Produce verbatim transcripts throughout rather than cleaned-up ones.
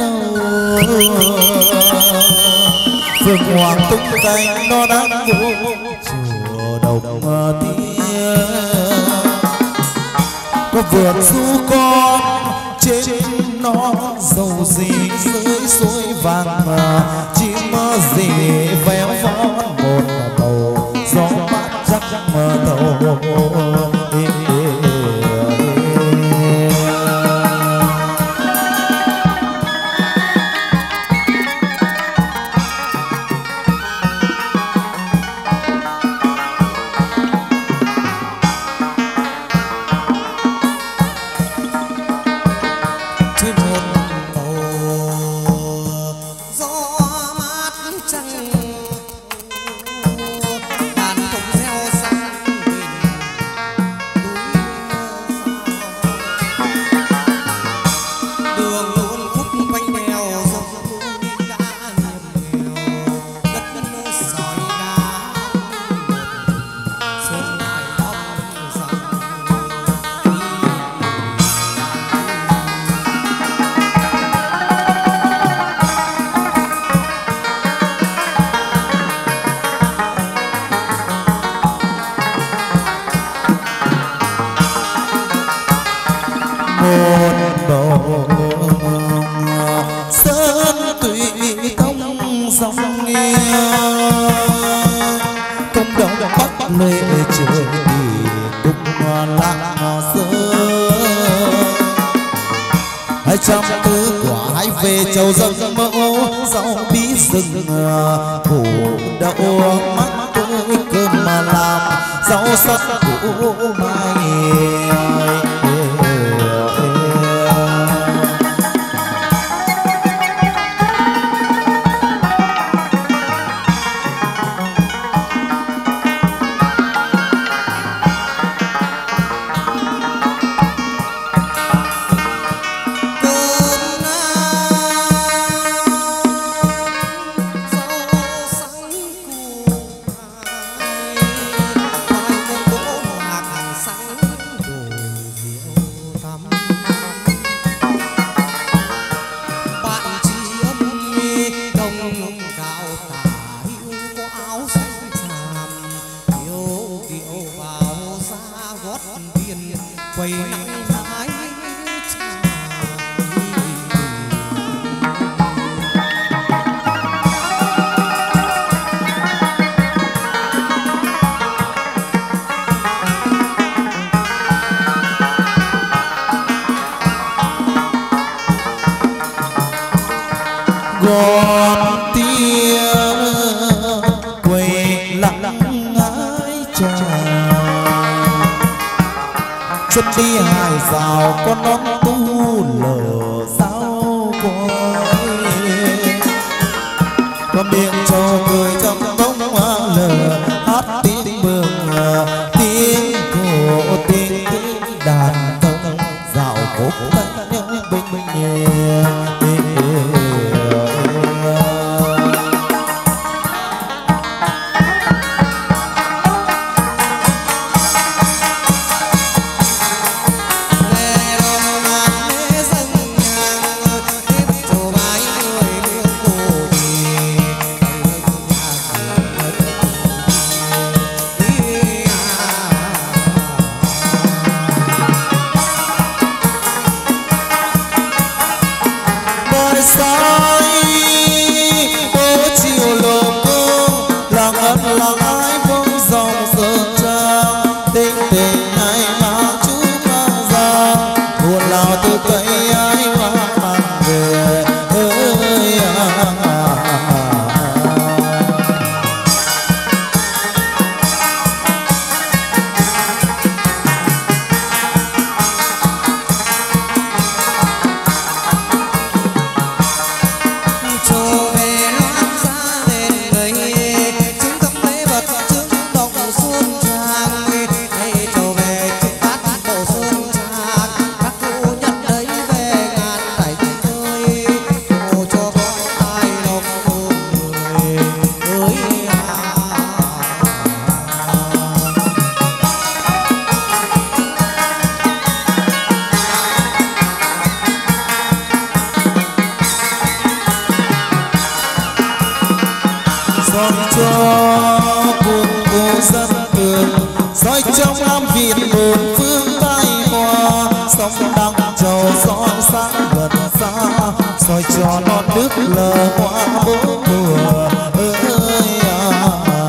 Phượng hoàng tung cánh nó đang vô chùa đồng tiên có vượt du con trên nó dầu gì dưới suối vàng chim gì véo von một bầu gió mát chắc mơ tàu trăm tứ quả hãy về châu dân mẫu rau bí rừng củ đậu mắt tươi cơm mà làm rau sắc củ mai gòn tia quay lặng ngái trà chân đi hải rào con nón tu lờ sao quay con miệng trầu cười trong bóng hoa lờ hát tiếng mừng tiếng cổ tiếng đàn công dạo khúc thanh nhớ bình bình soi cho cuồng cô dân tường, soi trong Nam Việt một phương tai hoa, sông đăng trầu soi sáng gần xa, soi cho non nước lờ hoa bốn mùa ơi à.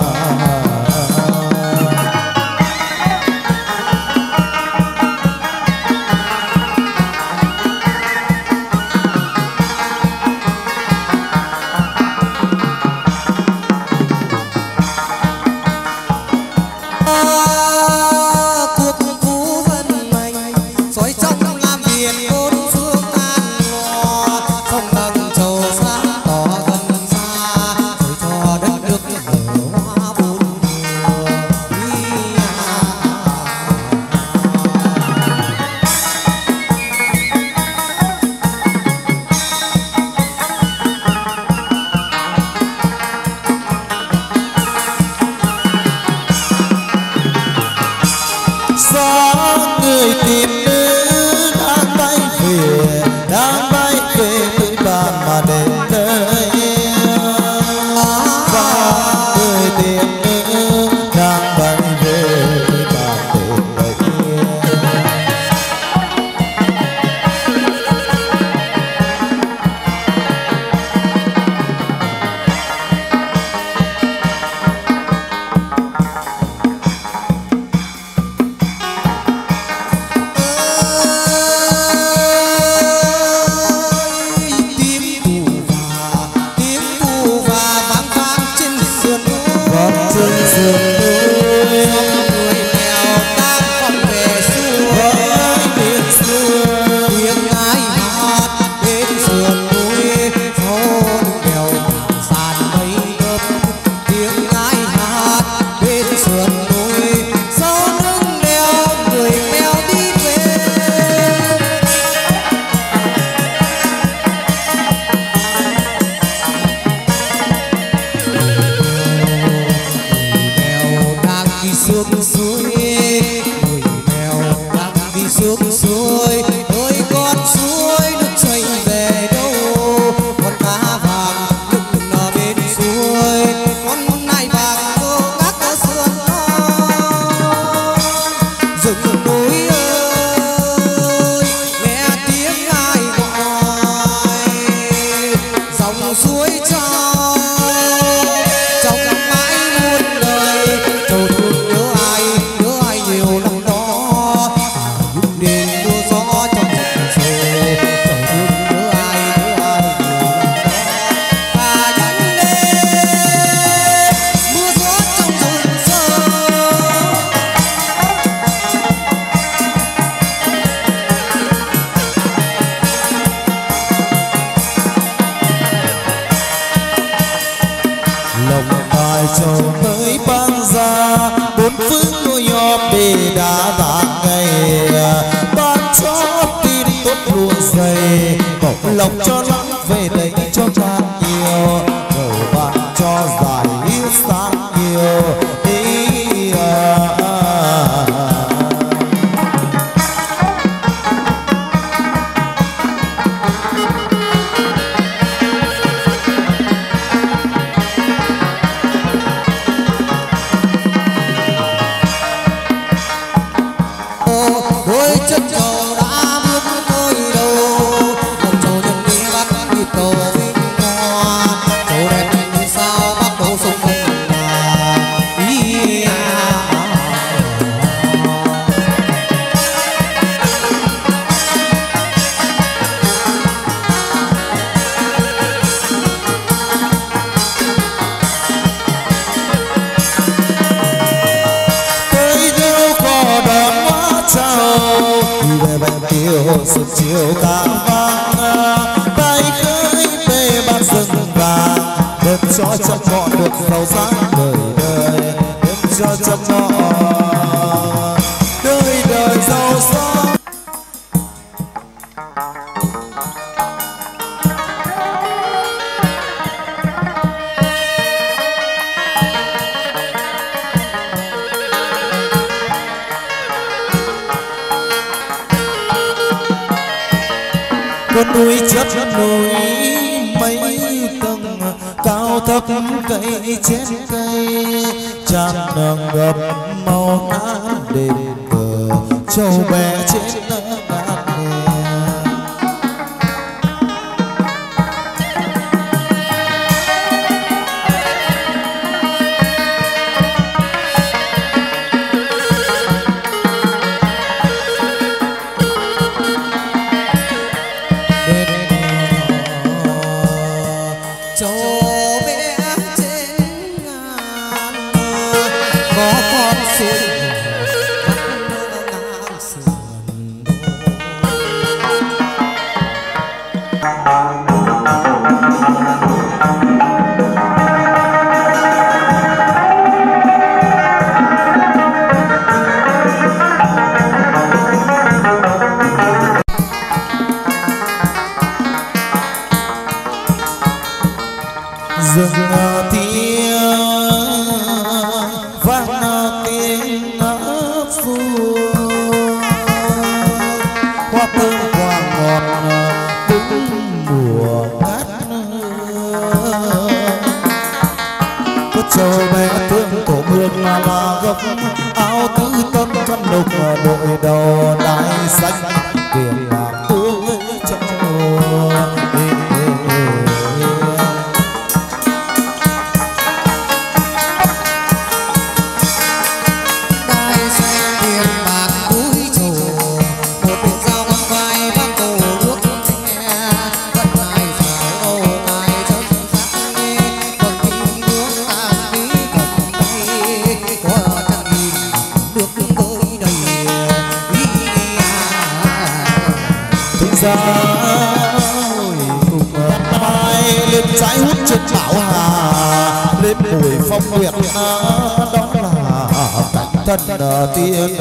Sực chiều ca vang tay khơi bê bát rừng vàng, đêm cho trăm ngọn được giàu sáng đời đời, đêm cho trăm ngọn đời đời giàu sang. Con núi chất núi mấy tầng cao áo thấp cây trên cây tràn đường ngập màu nám đền cờ châu bé trên ngàn rừng tiếng vang tiếng ấp xuôi hoa thơm hoa ngọt đúng mùa cát có châu bé thương tổ mương là là gốc áo tứ tân con đục đội đầu đai xanh tiền bạc tương châu ra cùng mai lên trái hút trên bảo hà lên mùi phong nguyệt đó là cảnh thân tiên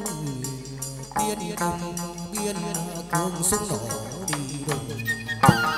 tiên đồng biên cương súng nổ đi đồng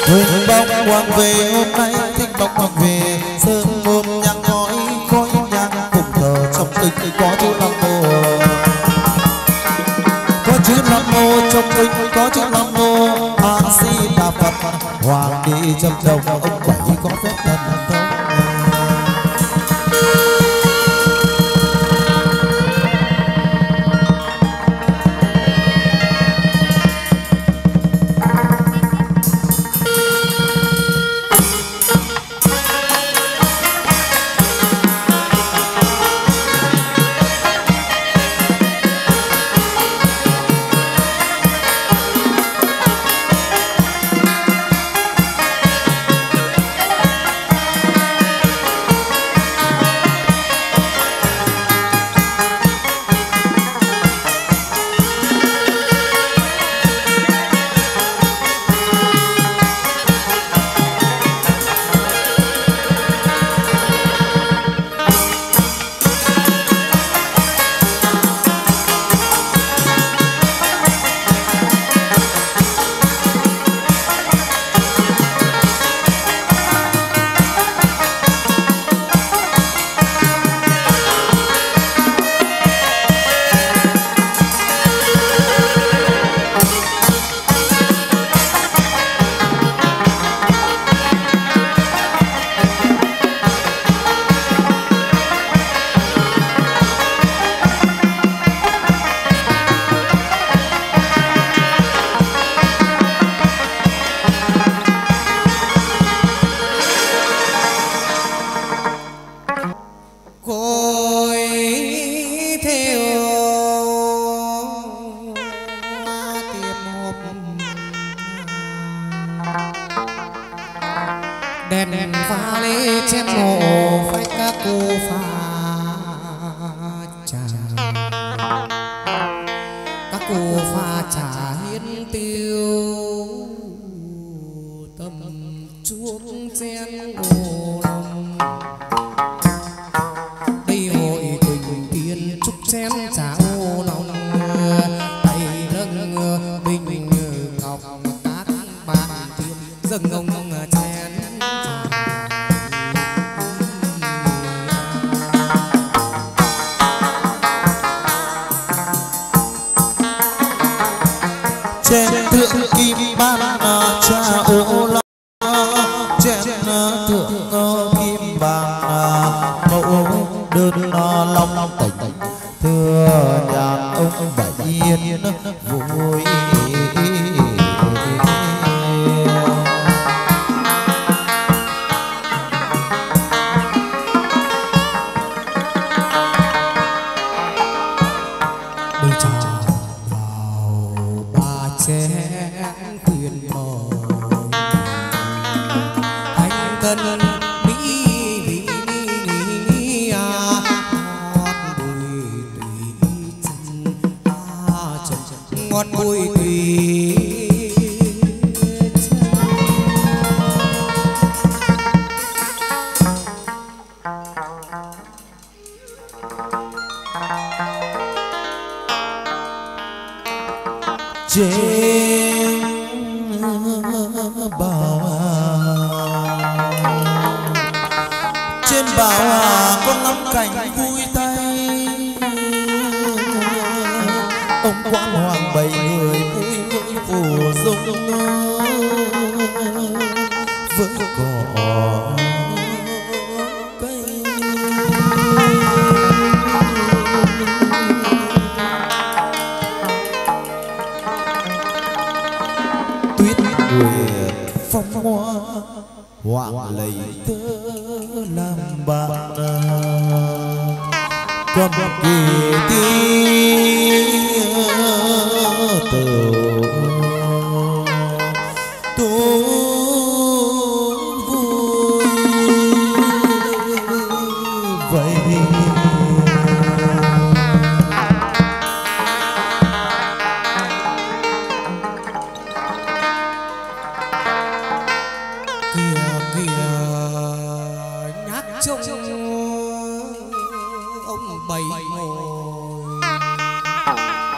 Huỳnh bóng quang về hôm nay thích bóng quang về sớm hôm nhang ngói khói nhang cùng thờ trong kinh có chữ Nam Mô có chữ Nam Mô trong kinh có chữ Nam Mô A Di Đà Phật hoàng đế trầm đồng ông bảy có phép thần thông. đèn pha lê trên mộ phách các cô pha trà, các cô pha trà hiến tiêu tâm chuông chén ô lòng. Đây hội tình tiên chúc chén trà ô lòng, tay nâng bình ngọc các bàn tiên dâng ông chén. Trên thượng kim ban trà ô long, trên thượng kim ban mẫu đơn long tỉnh, thưa nhàn ông bảy yên vui. ngọt bùi tùy trên bào trên bào có ngắm cảnh vui tay, ông quan hoàng bảy người vui vui phù dung với cỏ cây. Tuyết nguyệt phong hoa hoàng lầy tơ làm bạn, còn kỳ tiếng từ tôi vui vậy. kìa kìa nhát trông ông bảy ngồi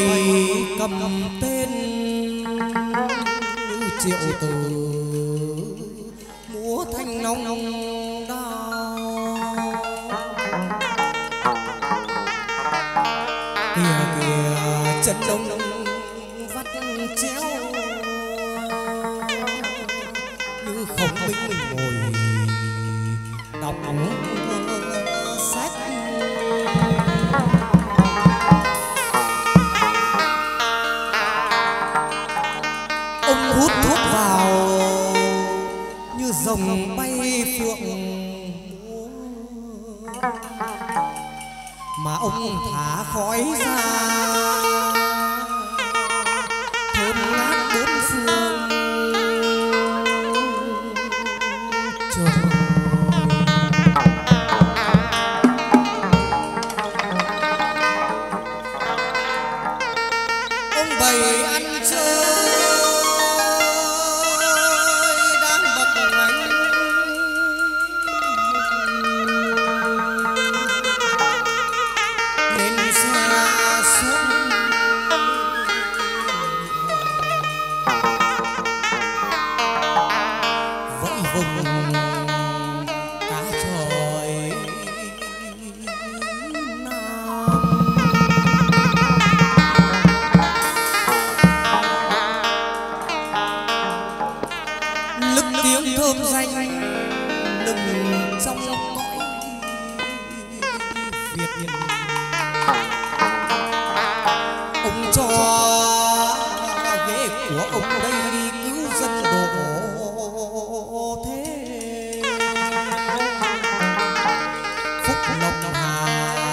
cầm tên triệu tử múa thanh nông đao kìa kìa chân đông vắt chéo như không binh ngồi đọc sách. Ông hút thuốc vào như rồng bay phượng mà ông thả khói ra thơm ngát bốn phương. Trời ông bày ăn chơi đang bậc ngánh lên xe xuống vẫy vùng cả trời Nam. Lức tiếng thơm danh lừng trong cõi Việt. Ông cho ghế của ông đây đi cứu dân độ thế phúc lộc hà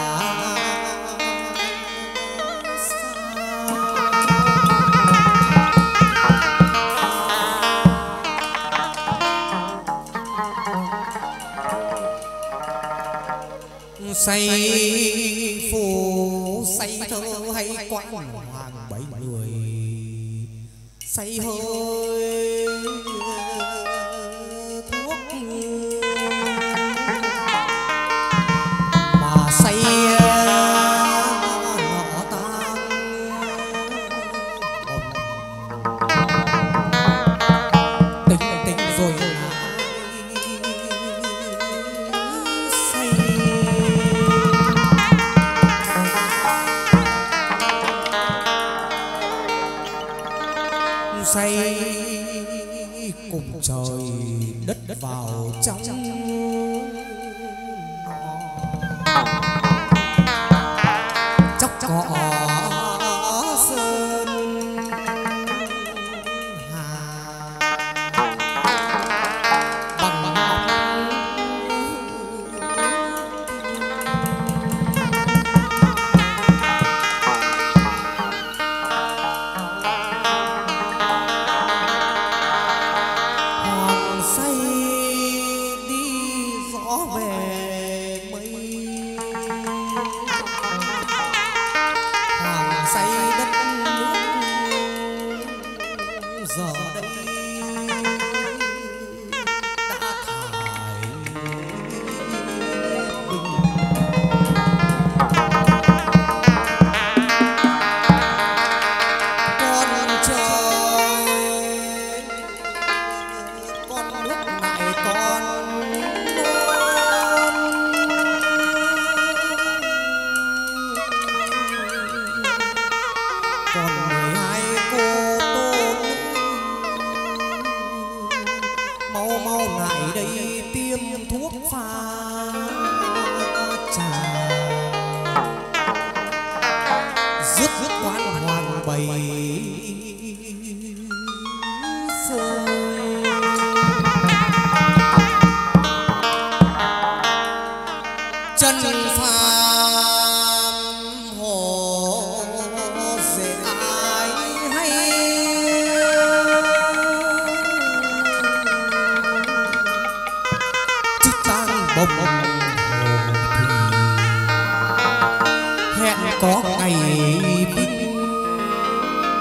say phù say thơ hay quãng hoàng bảy người say hơi thuốc mà say nọ tang tính tính rồi say say cùng trời đất vào trong chóc cỏ sơn hà bằng giờ đây đã thải bình. Con trời con nước này con còn mười hai cô mau mau lại đây tiêm thuốc pha trà dứt dứt quan hoàng bầy rơi. Chân phàm hồ dễ ai hay chức tang bồng bồng hẹn có ngày binh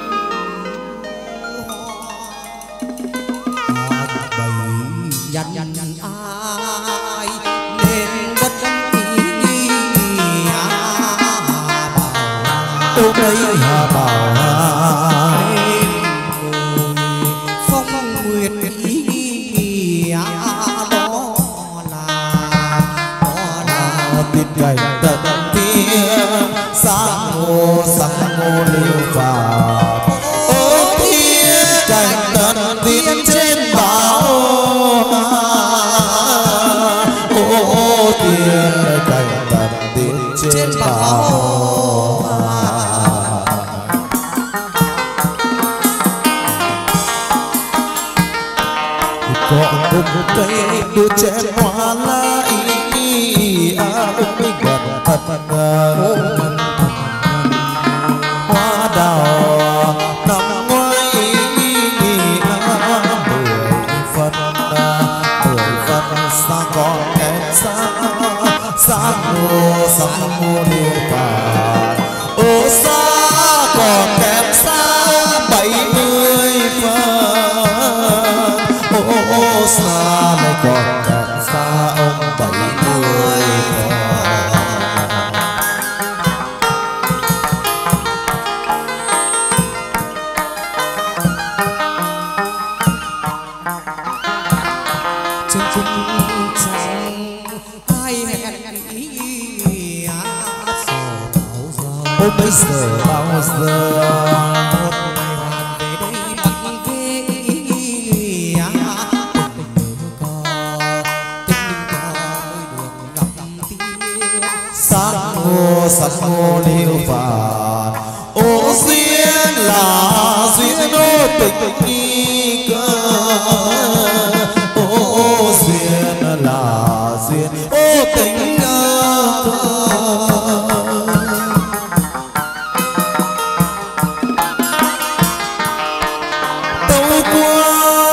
hùng cây đua chén hoa lá ý à ôm mình gần thật hoa đào nằm ngoài mười phần mười phần xa còn em xa xa mùa xa mùa liêu tàn ô xa còn kém xa bảy mươi phần ô xa lại còn kém xa ông bảy mươi phần. trên cung trăng ai hẹn ý ôi bây giờ bao giờ một ngày hoàn về đây bắt ghế tình có tình có mới được gặp tiếng sáng ngô sắc ngô liêu vàng ô duyên là duyên ô tình nghi cơ ô duyên là duyên ô tình cơ tâu qua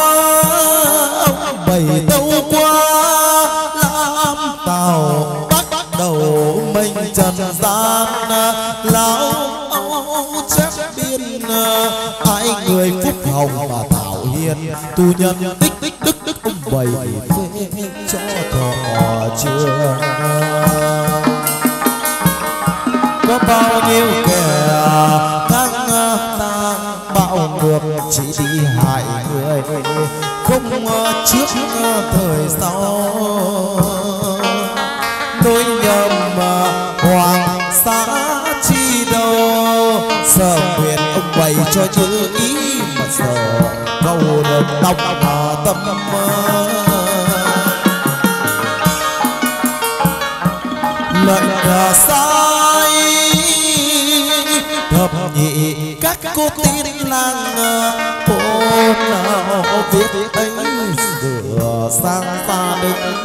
ông bảy tâu qua làm tàu bắt đầu mình trần gian lão âu chép biên ai người phúc hồng mà thảo hiền tu nhân tích tích đức đức ông bảy phê cho thọ trường có bao nhiêu kẻ ngang ta bạo ngược chỉ đi hại người không trước thời sau nỗi nhầm hoàng xã chi đâu sợ nguyện ông bày cho chữ ý mà sợ câu được đọc mà tâm lệnh sai thập nhị các cô tiên lang cô nào viết ấy sửa sang ta định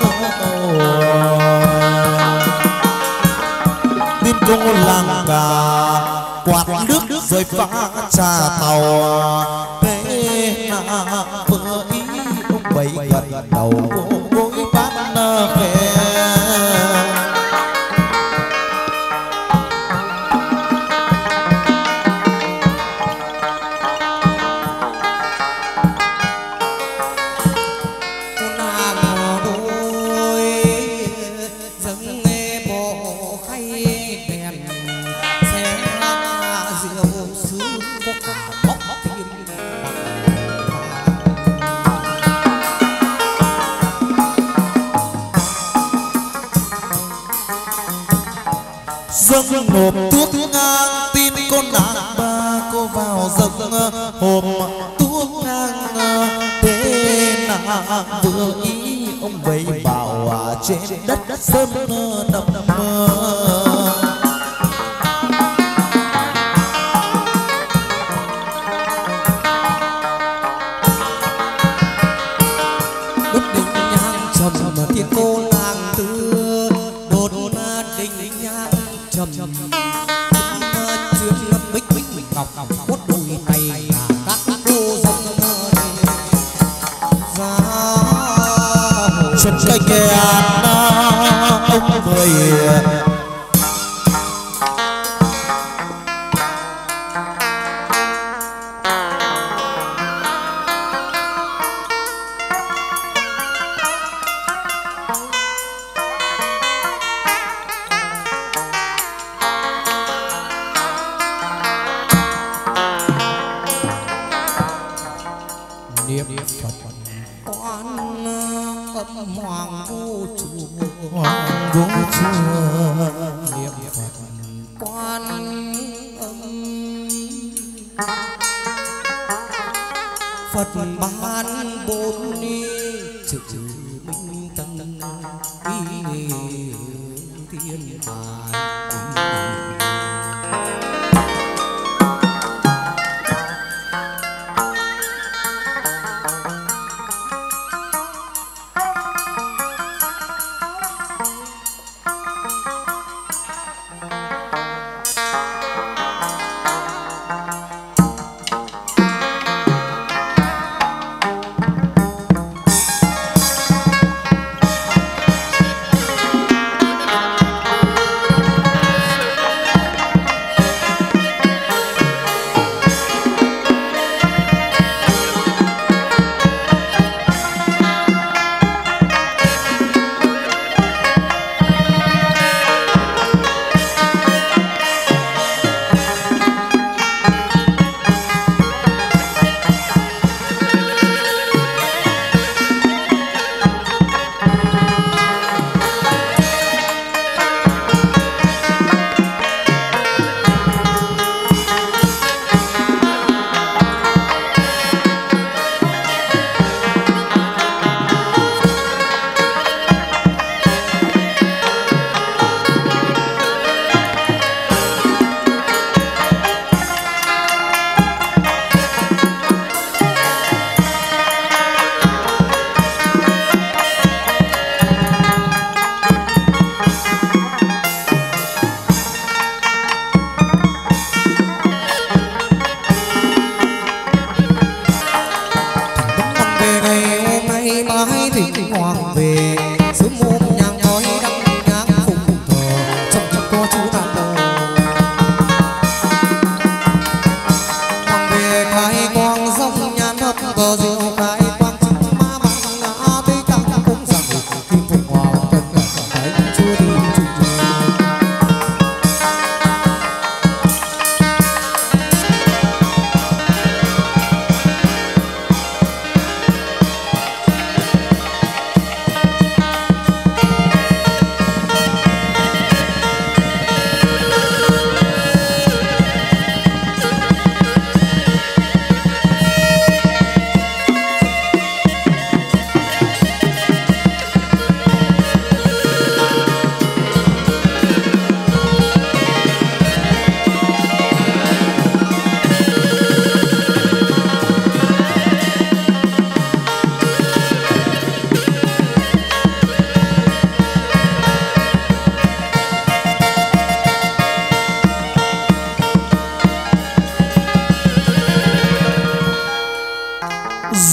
tiên cô làng cả quạt nước rồi phá trà tàu thế nào vừa ý ông bảy gần đầu cô gối bát về dâng hộp thuốc ngang tin con nàng ba cô vào dâng hộp thuốc ngang thế nàng vừa ý ông bấy bảo à trên đất đất sơn đầm mơ đốt đỉnh nhang trầm thiên cô nàng tư đốt đỉnh nhang trầm chưa lâm bích bích ngọc cốt đôi tay các cô dâng ra chân cây kè ông mười niệm Phật quan âm hoàng vô chùa hoàng vô chùa niệm Phật quan âm Phật ban bốn ni chữ minh tân ý thiên tài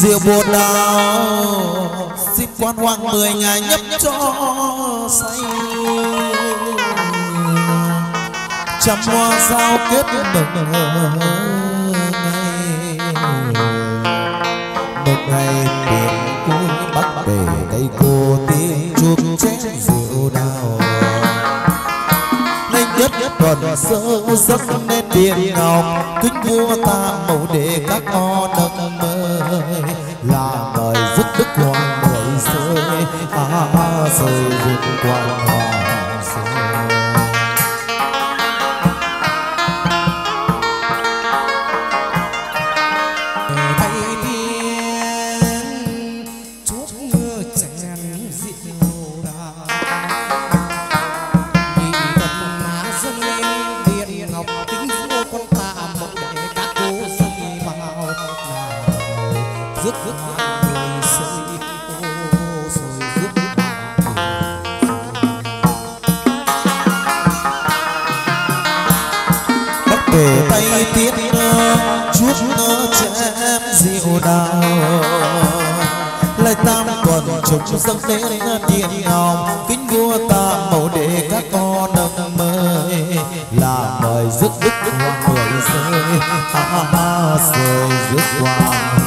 rượu bồ đào xin quan hoàng mười ngày nhấp cho say, trăm hoa sao kết mừng ngày mừng ngày biển cuối bắc về cây cô tiếng chuông chén rượu đào. Nhanh nhất tuần sơ giấc nên điện ngọc kính vua ta mẫu để các con nâng mời là mời rước đức hoàng mời rơi à rơi rước hoàng hoàng rơi. Tay tiết chuốt chém rượu đào lại tam tuần trục dâng đến điện ngọc kính vua ta mẫu để các con nâng mời là mời rước đức hoàng mười rơi ha ha rơi rước hoàng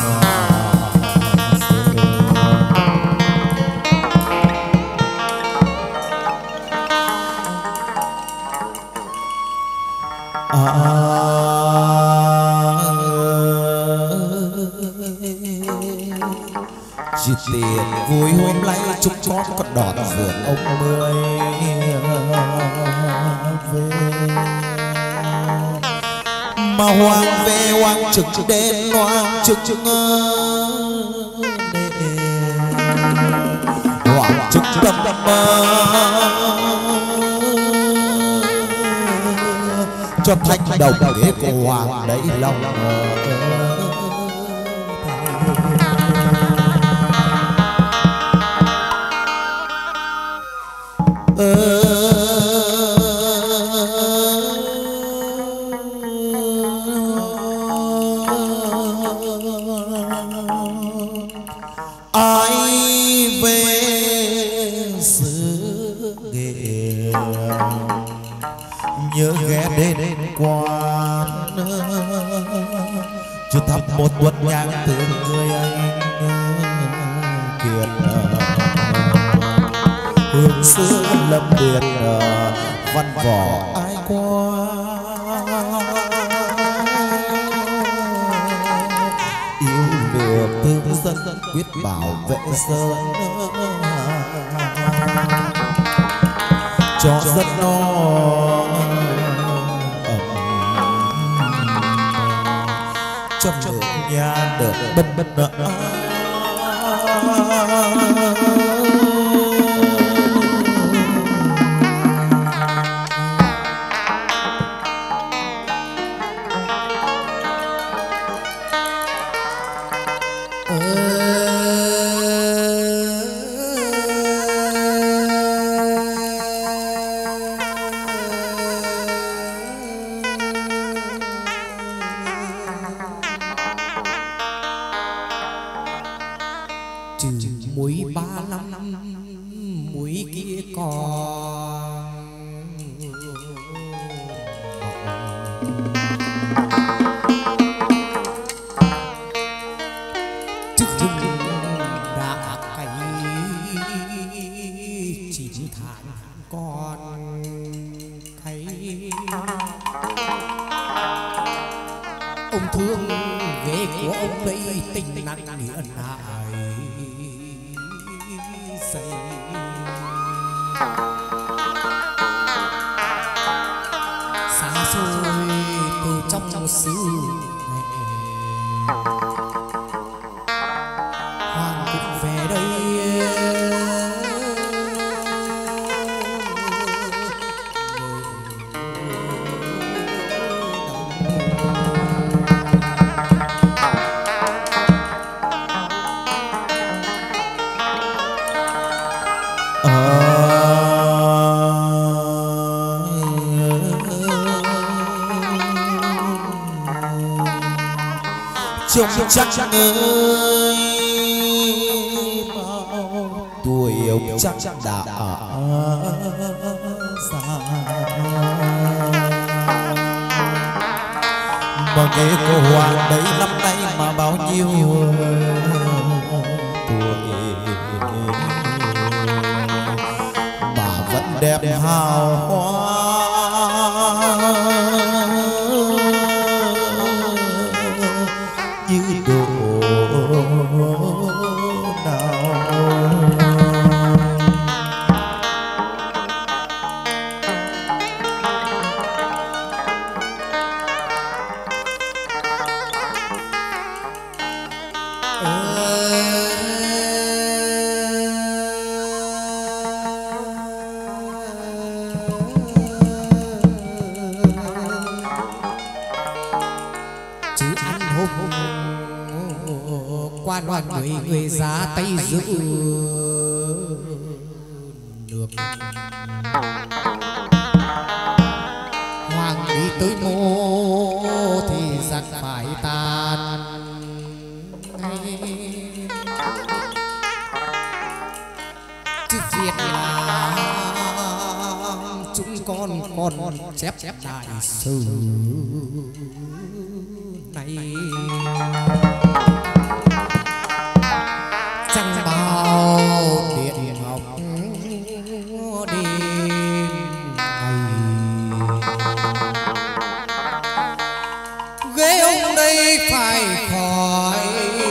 chỉ tiền vui hôm nay chúc con còn đọt vườn ông mười về mà hoàng về hoàng trực đến hoàng trực hoàng trực tâm cho thanh đồng ghế của hoàng đấy lòng ai về xứ nghệ nhớ ghé đến quán chưa thắp một tuần nhang tượng người anh kiệt hương xưa lâm liệt văn võ ai qua yêu được thương dân quyết bảo vệ sơn cho dân no trong được nhà được bất bất nợ muối ba năm muối kia còn trước rừng đã cày chín tháng còn thấy ông thương ghế của ông đây tình nặng nghĩa nại xây xa xôi từ trong xứ hoàng cũng về đây trông chắc ơi bao tuổi ông chắc đã già mà cái cô hoàng đấy năm nay mà bao nhiêu tuổi mà vẫn đẹp hào hoa như độ nào. Quan hoàng người người giá tay giữ được hoàng đi tới mô thì giặc phải tàn chứ việc là chúng con còn chép chép đại sử này chẳng bao điện ngọc đêm ngày ghế ông đây phải khỏi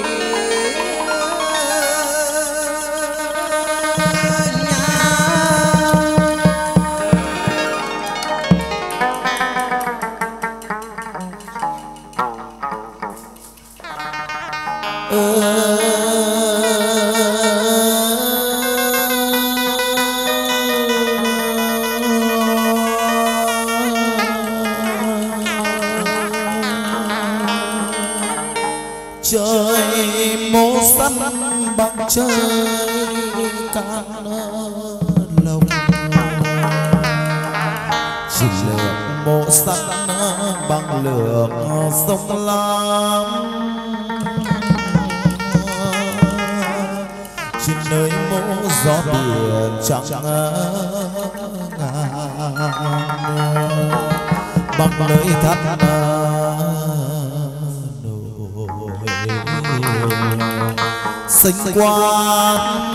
trời mô sắt bằng trời can lồng chỉ lượng mô sắt bằng lượng sông lam trên nơi mô gió biển chẳng ngàn bằng lời thắt sinh quan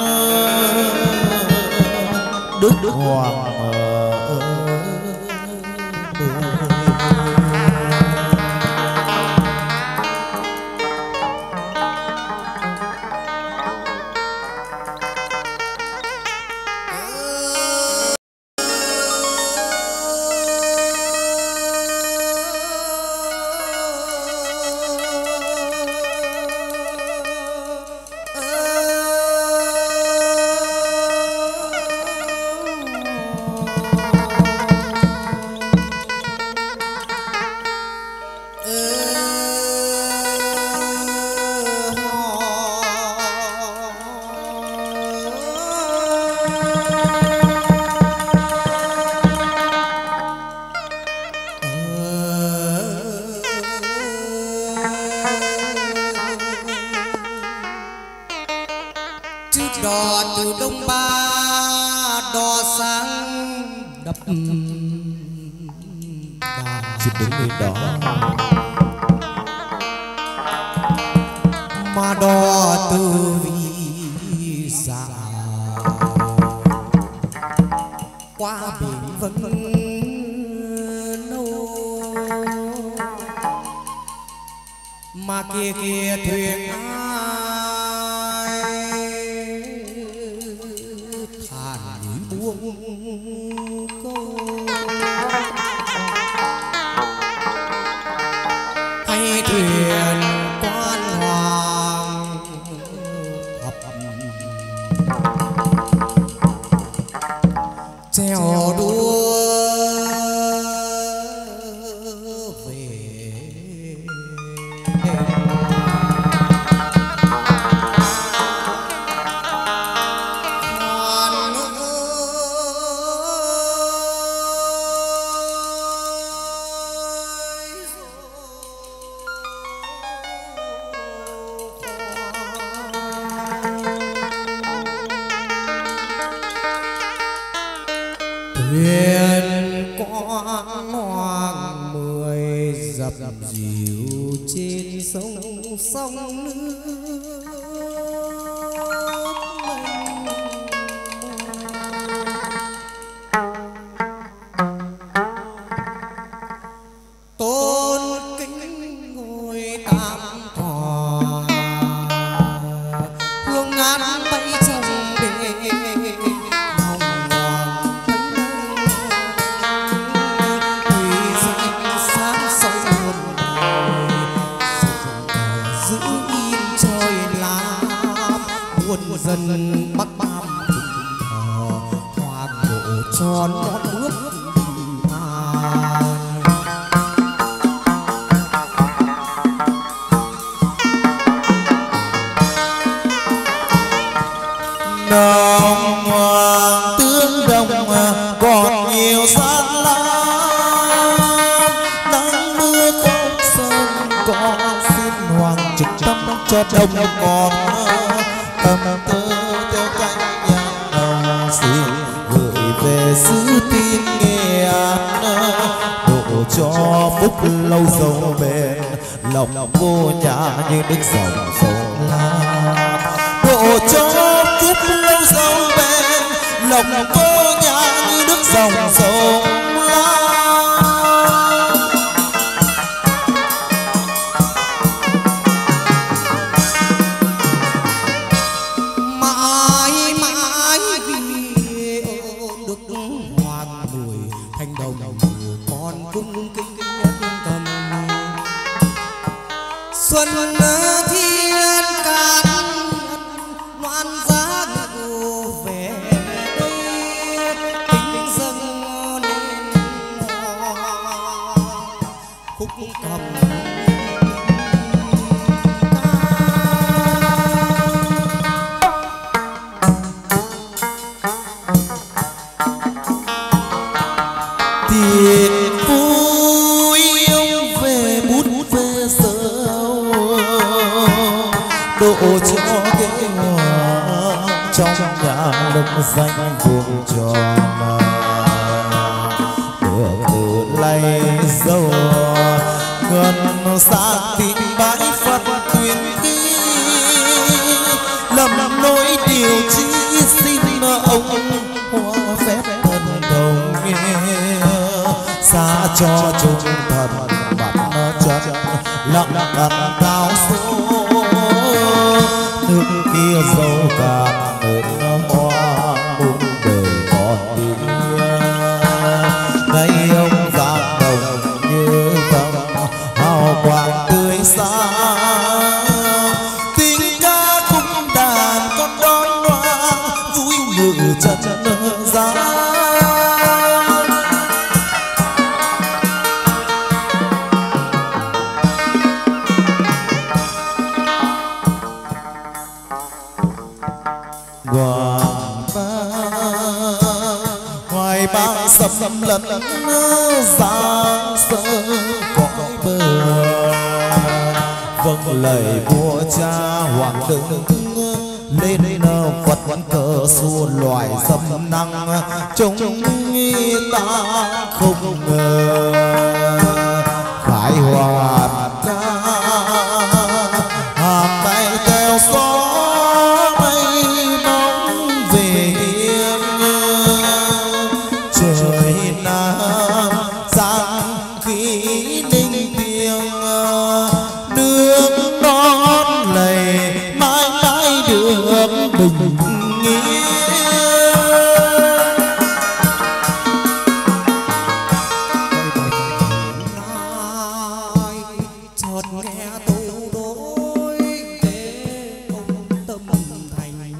đức hoàng đò từ đông ba đò sáng đập chỉ đứng nơi đó mà đò từ vì xa qua biển vẫn nâu mà kia kia thuyền hay thuyền quan hoàng hập chèo đua về thuyền con hoàng mười dập dìu trên sông sông nước tôn kính ngôi tam thọ hương ngát bay trong đêm hồng hoàng thủy dịnh sáng soi hồn giữ im trời lam buồn dần bắc nam hoàng độ tròn non nước đồng hoàng tướng đồng còn nhiều sát lắm nắng mưa không sớm con xin hoàng trực tâm cho đồng còn tâm tư theo cánh nhang đầu xin gửi về xứ tiên nghe độ cho phúc lâu dầu bền lòng vô nhà như nước dòng sông la độ cho phúc lâu dầu bền lòng vô nhà như nước dòng sông la mãi mãi vì ơn đức hoàng mười thanh đồng con cung kính nhất tâm xuân thiên can loan giá ngự về đây kính dâng lên khúc cầm tiền vui yêu về bút về sâu độ cho cái hoa trong nhà lục danh vuông tròn đường từ lay dâu gần xa tình bãi phật quyền ghi lầm lỗi điều chi xin ông hoa phép thần đồng nghe xa cho chúng thần bắt nó chân lặng đặt cao số nước kia dâu cả nước hoa muôn đời còn đi ngày ông giang đồng như vầng hào quang tươi sáng tình ca cung đàn con đón hoa vui ngự chân giá hoàng ba hoài bão sầm sầm lẫn giang sơn cõi bờ vâng lời vua cha hoàng đứng lên vật vẫn cờ xua loài dâm năng chúng ta không ngờ khải hoàn ca hàng tay theo gió trời nam giang khí ninh tiếng nước non lầy mãi mãi được bình yên chợt nghe câu đối để ông tâm thành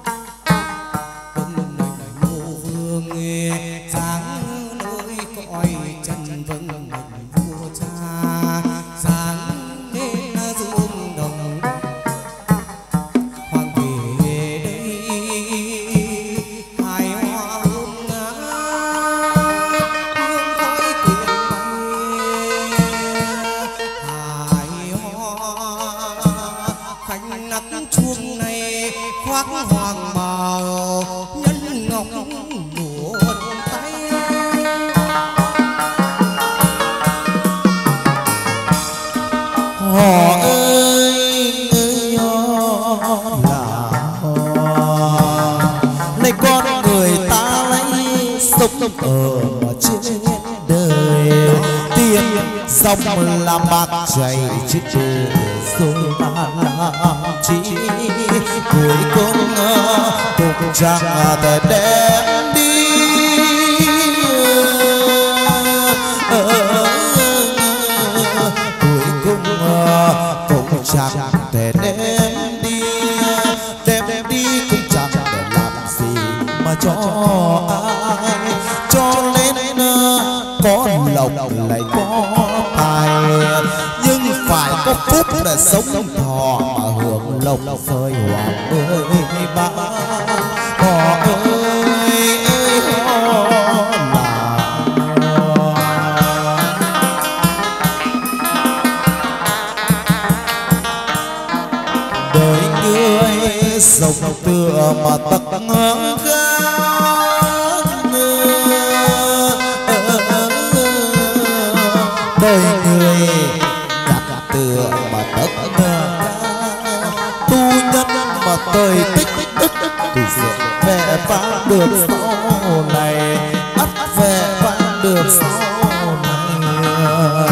ông ngô vương sáng nơi cõi trần vâng mệnh vua cha sáng đến dương đồng hoàng về đây hài hoa hương ngát hương khói quyện bay hài hoa khánh nắc chuông này khoác hoàng bào nhân ngọc muôn tay dòng làm bạc chảy chết đời rồi ta làm chi cuối cùng cũng chẳng thể đem đi cuối cùng cũng chẳng thể đem đi đem đi cũng chẳng để làm gì mà cho ai cho nên có lộc lại có tài nhưng phải có phúc để sống thọ mà hưởng lộc rơi hoàng ơi ba họ ơi ơi họ là đời người sống tựa mà tắc ngỡ đời người đặt tựa mà tất tu nhân mà tôi tích đức thì sẽ về vang được sau này ắt về vang được sau này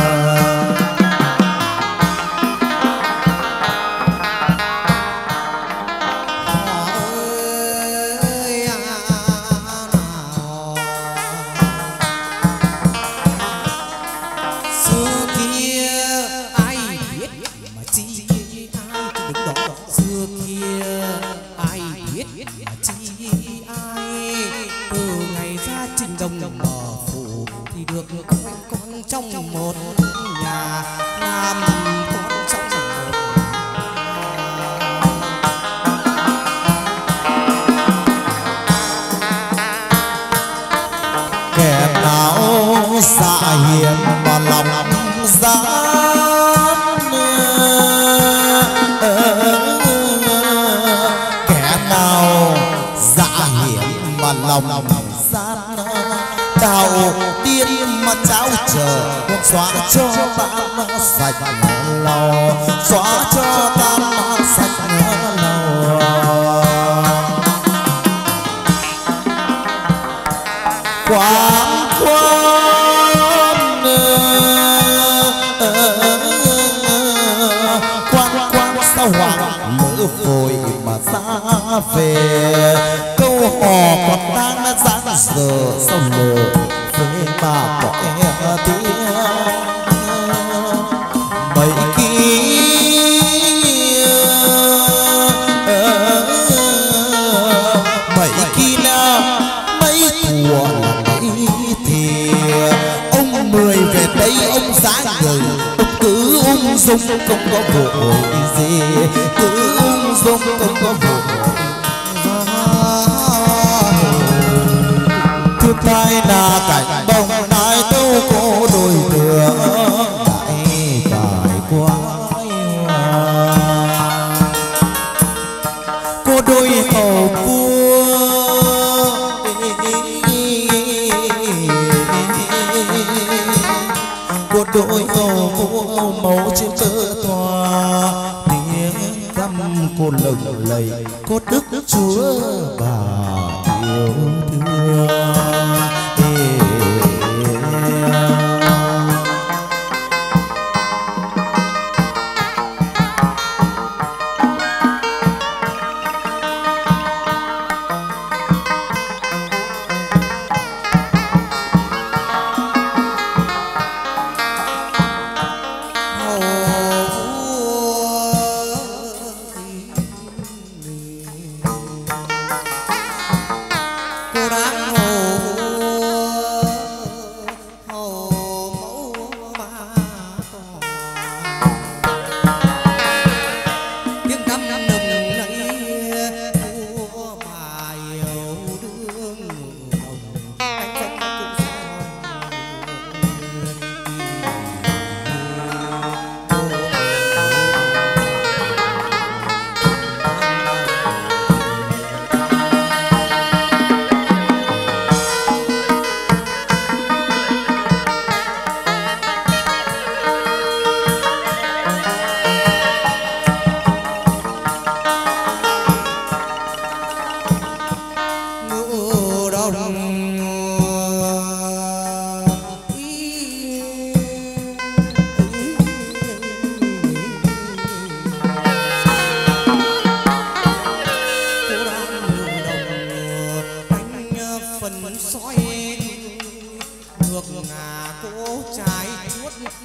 trong một nhà làm con trong một kẻ nào dạ hiền mà lòng gian kẻ nào dạ hiền mà lòng gian đạo tiên mà cháu chờ xóa cho ta sạch lòng xóa cho ta sạch lòng quán quan quan quan sao hoàng lỡ vội mà ra về câu hò còn đang dáng giờ sao lờ với bà có e tiếng mấy kia mấy kia nào mấy của là mấy thì ông mười về đây ông dáng người cứ ung dung không có vội gì cứ ung dung không có vội thiên tai là cảnh bông nai tâu cô đôi thừa đại bài quá cô đôi hầu vua cô đôi hầu vua màu trên tơ tòa tiếng căm cô lừng lầy cô đức chúa bà yêu thương cô đang ngồi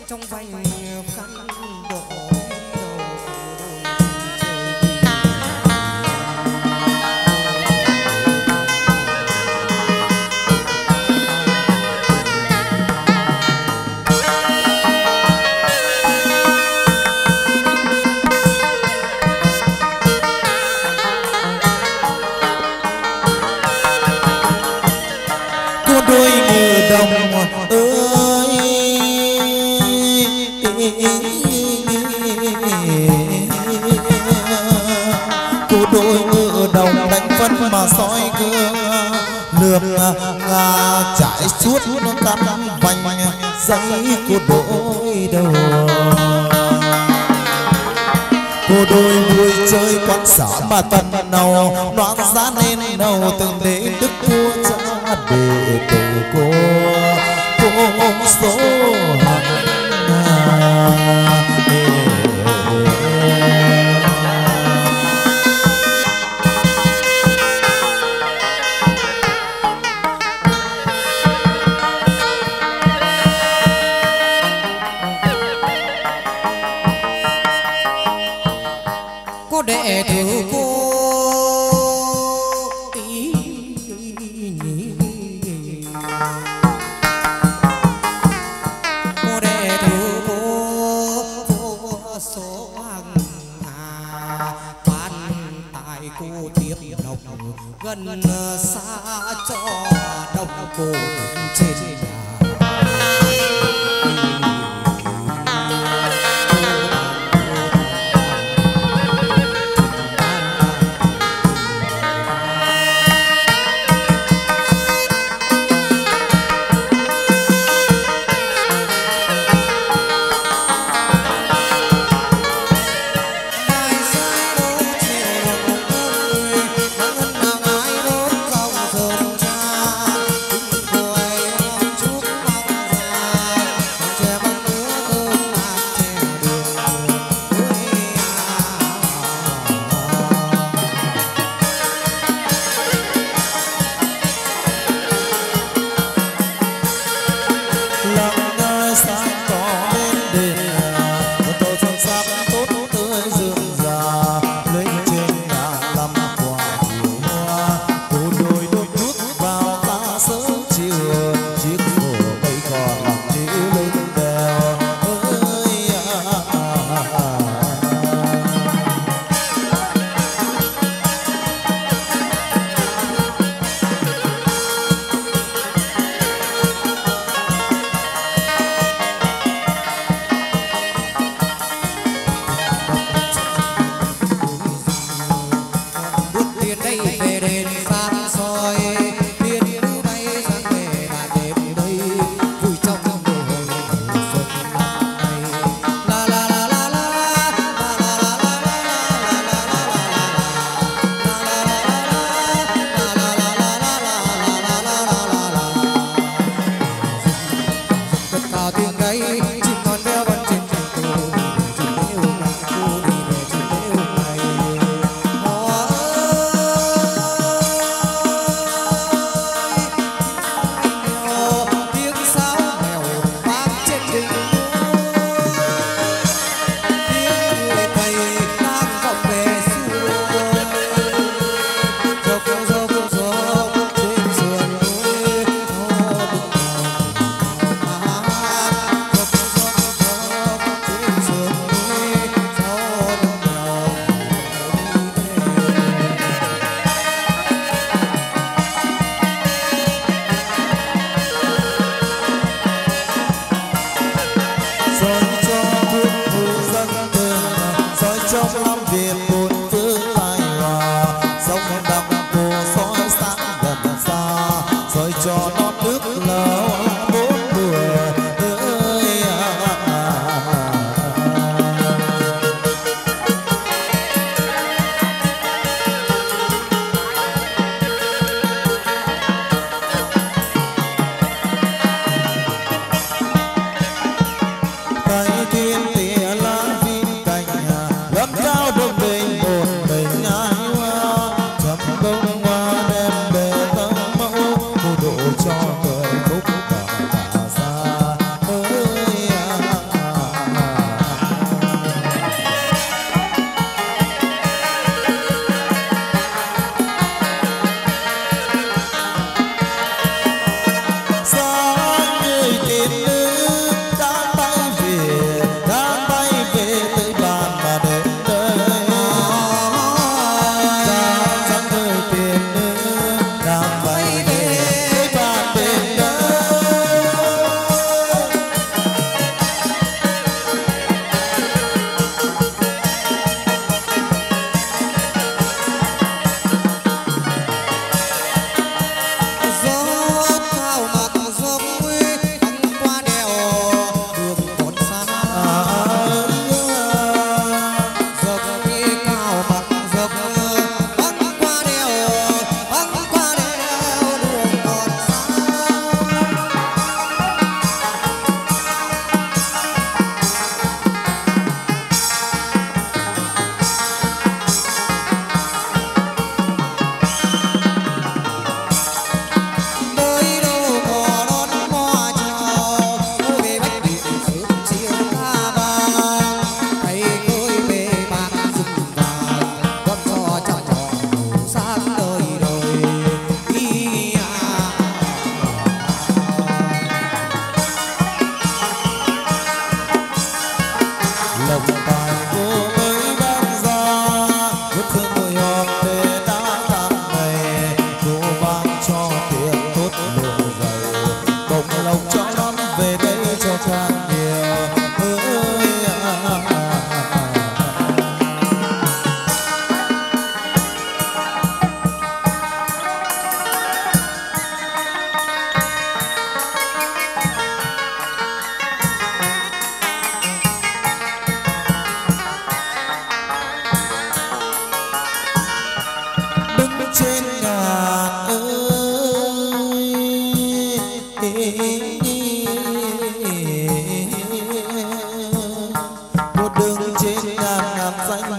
trong vành khăn đỏ đôi mưa đồng ơi cô đôi mưa đồng đánh phân mà soi gương lượm ngà trải suốt nó cắn vành giấy cô đôi đầu cô đôi vui chơi quán xá mà tận nào loạn giá nên nào từng để đức vua cha để tổ cô cô số cô đệ thử cô ý cô đệ thử cô cô số hàng hà ban tại cô tiếp độc gần xa cho đông cô trên nhà thiên tía lá vin cành lớp cao đồng bình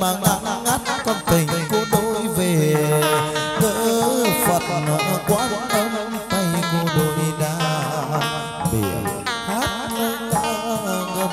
mà ngắt ngắt con tình cô đôi về ngỡ Phật quán âm tay cô đôi đa biển hát ngâm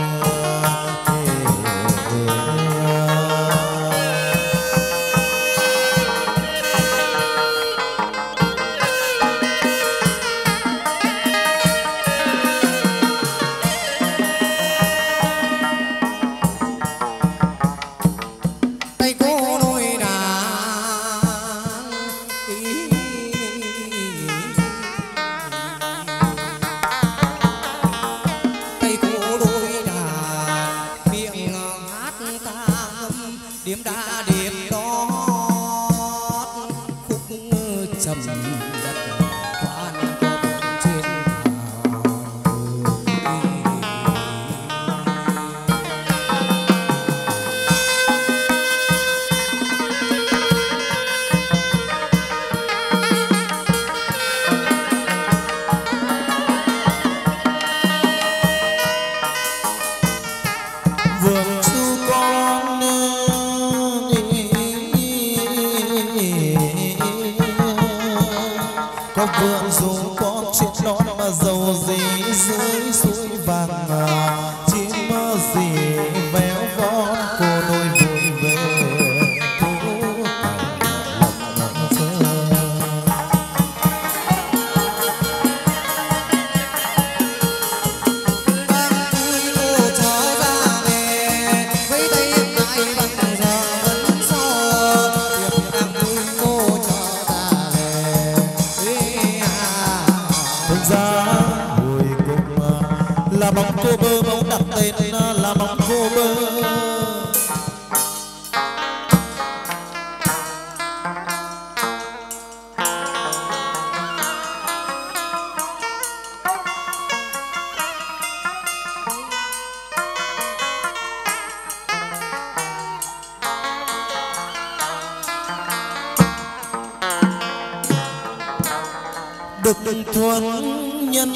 thuần nhân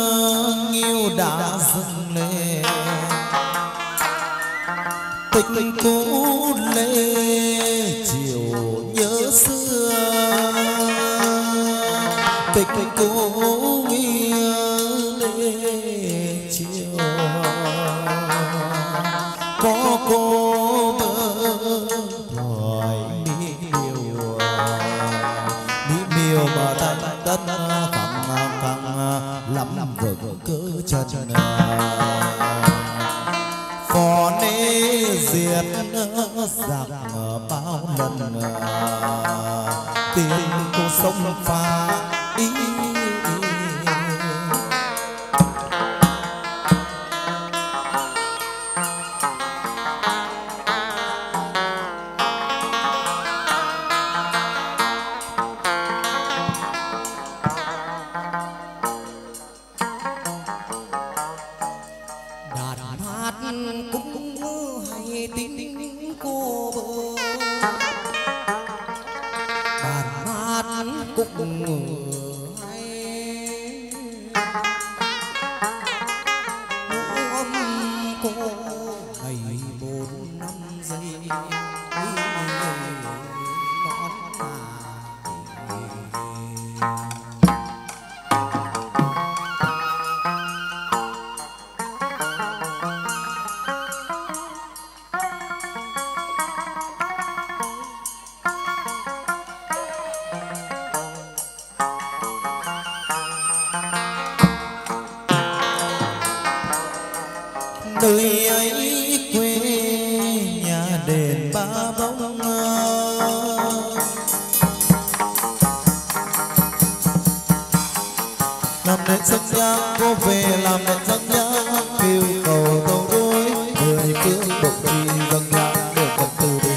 nghiêu đã dâng lên tình cũ lê chiều nhớ xưa tình cũ nghiêu lê chiều có cô mơ hỏi mi miều mi miều mà thanh tân lắm vực cỡ chân phò nê diệt giặc bao lần tiếng cô sông pha ý nơi ấy quê nhà đền ba bóng làm nên dân nhang cô về làm nên dân nhang kêu cầu tàu đôi người phương độ đi dân nhang được cầm từ đi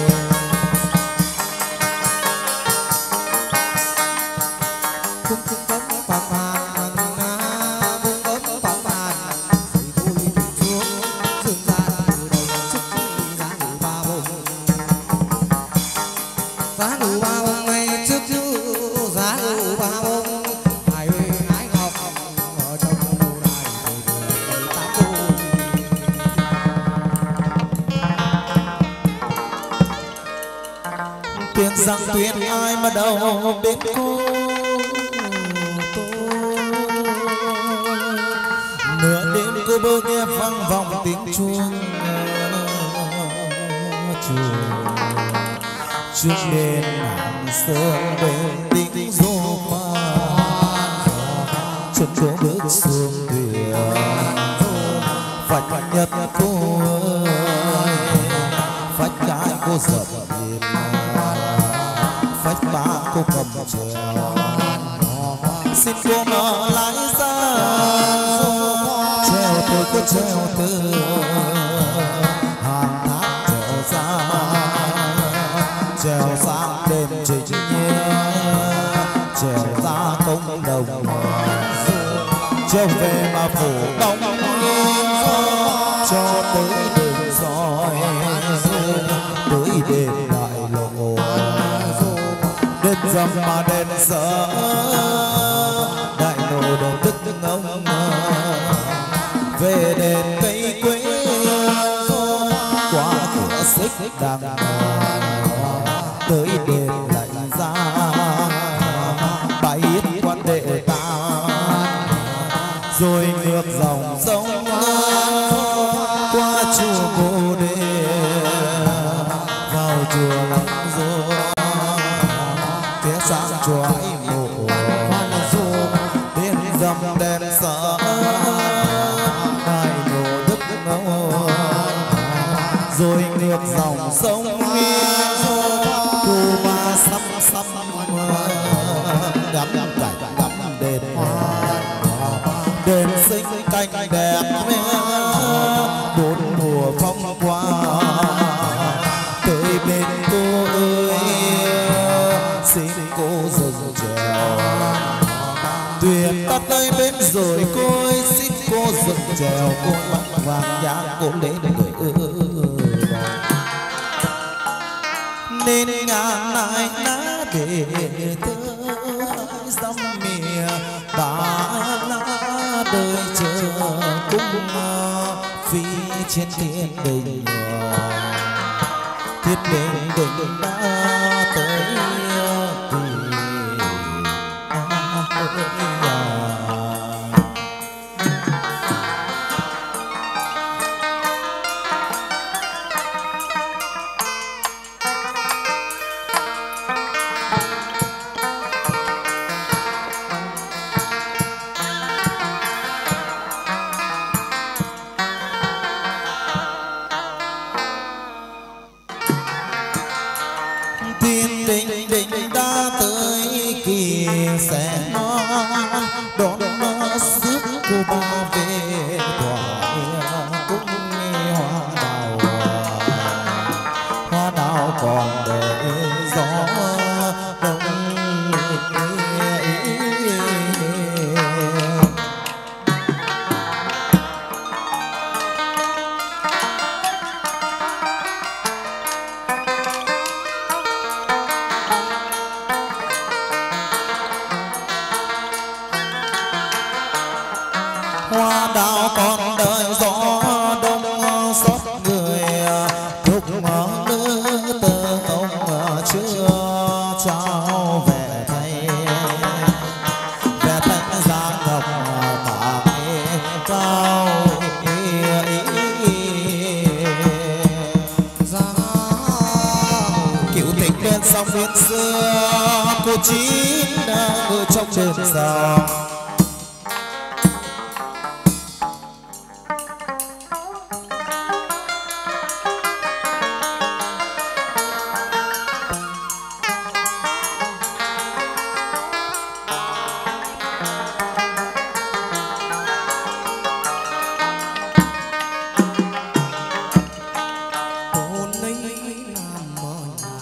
khúc khúc cấm phàng phàng tiếng rằng tuyên ai mà đâu bên cô nửa đêm cô bơ nghe vang vọng tiếng chuông chuông chuông đêm hàng sơn bên tiếng rô pha chân cô bước xuống thuyền phách nhật cô ơi phách cái cô dập nhìn phách ba cô cầm trèo xin cô mở lái ra treo từ cô treo từ hàng thác treo ra treo sang đêm trình nhiên treo ra công đồng treo về mà phủ bóng cho tới đêm soi tới đêm đại lộ đêm rằm mà đèn sợ đại lộ đèn tức ngông về đèn cây quế qua cửa xích đằng tới đêm lạnh ra bãi quan đệ ta rồi ngược dòng sông qua chùa Bồ Đề vào chùa Lăng Giô phía sáng chùa ấy mộ bên dầm đèn sợ đại lộ đức ngô rồi ngược dòng sông cô ba sắm sắm ngắm cảnh ngắm đền đền xinh canh đẹp bốn mùa phong qua tới bên cô ơi xin cô dừng trèo tuyệt tắt nơi bên rồi cô ơi xin cô dừng trèo cô mắt vàng nhãn cô lấy người ơi nên ngàn lại ná để thơ dòng mìa ta lá đời chờ cung phi trên thiên đình thiên đình đình đã tới kỳ thiên đình đình đã tới kỳ sẽ đón rước cô ba về thoại cung hoa đào hoa đào còn đợi gió đông hoa đào còn đợi gió đông xót người thúc nữ tơ ông chưa trao về thay về thanh giang ngọc bạc cao cựu tình bên sông biên xưa cô chín người trong trên sông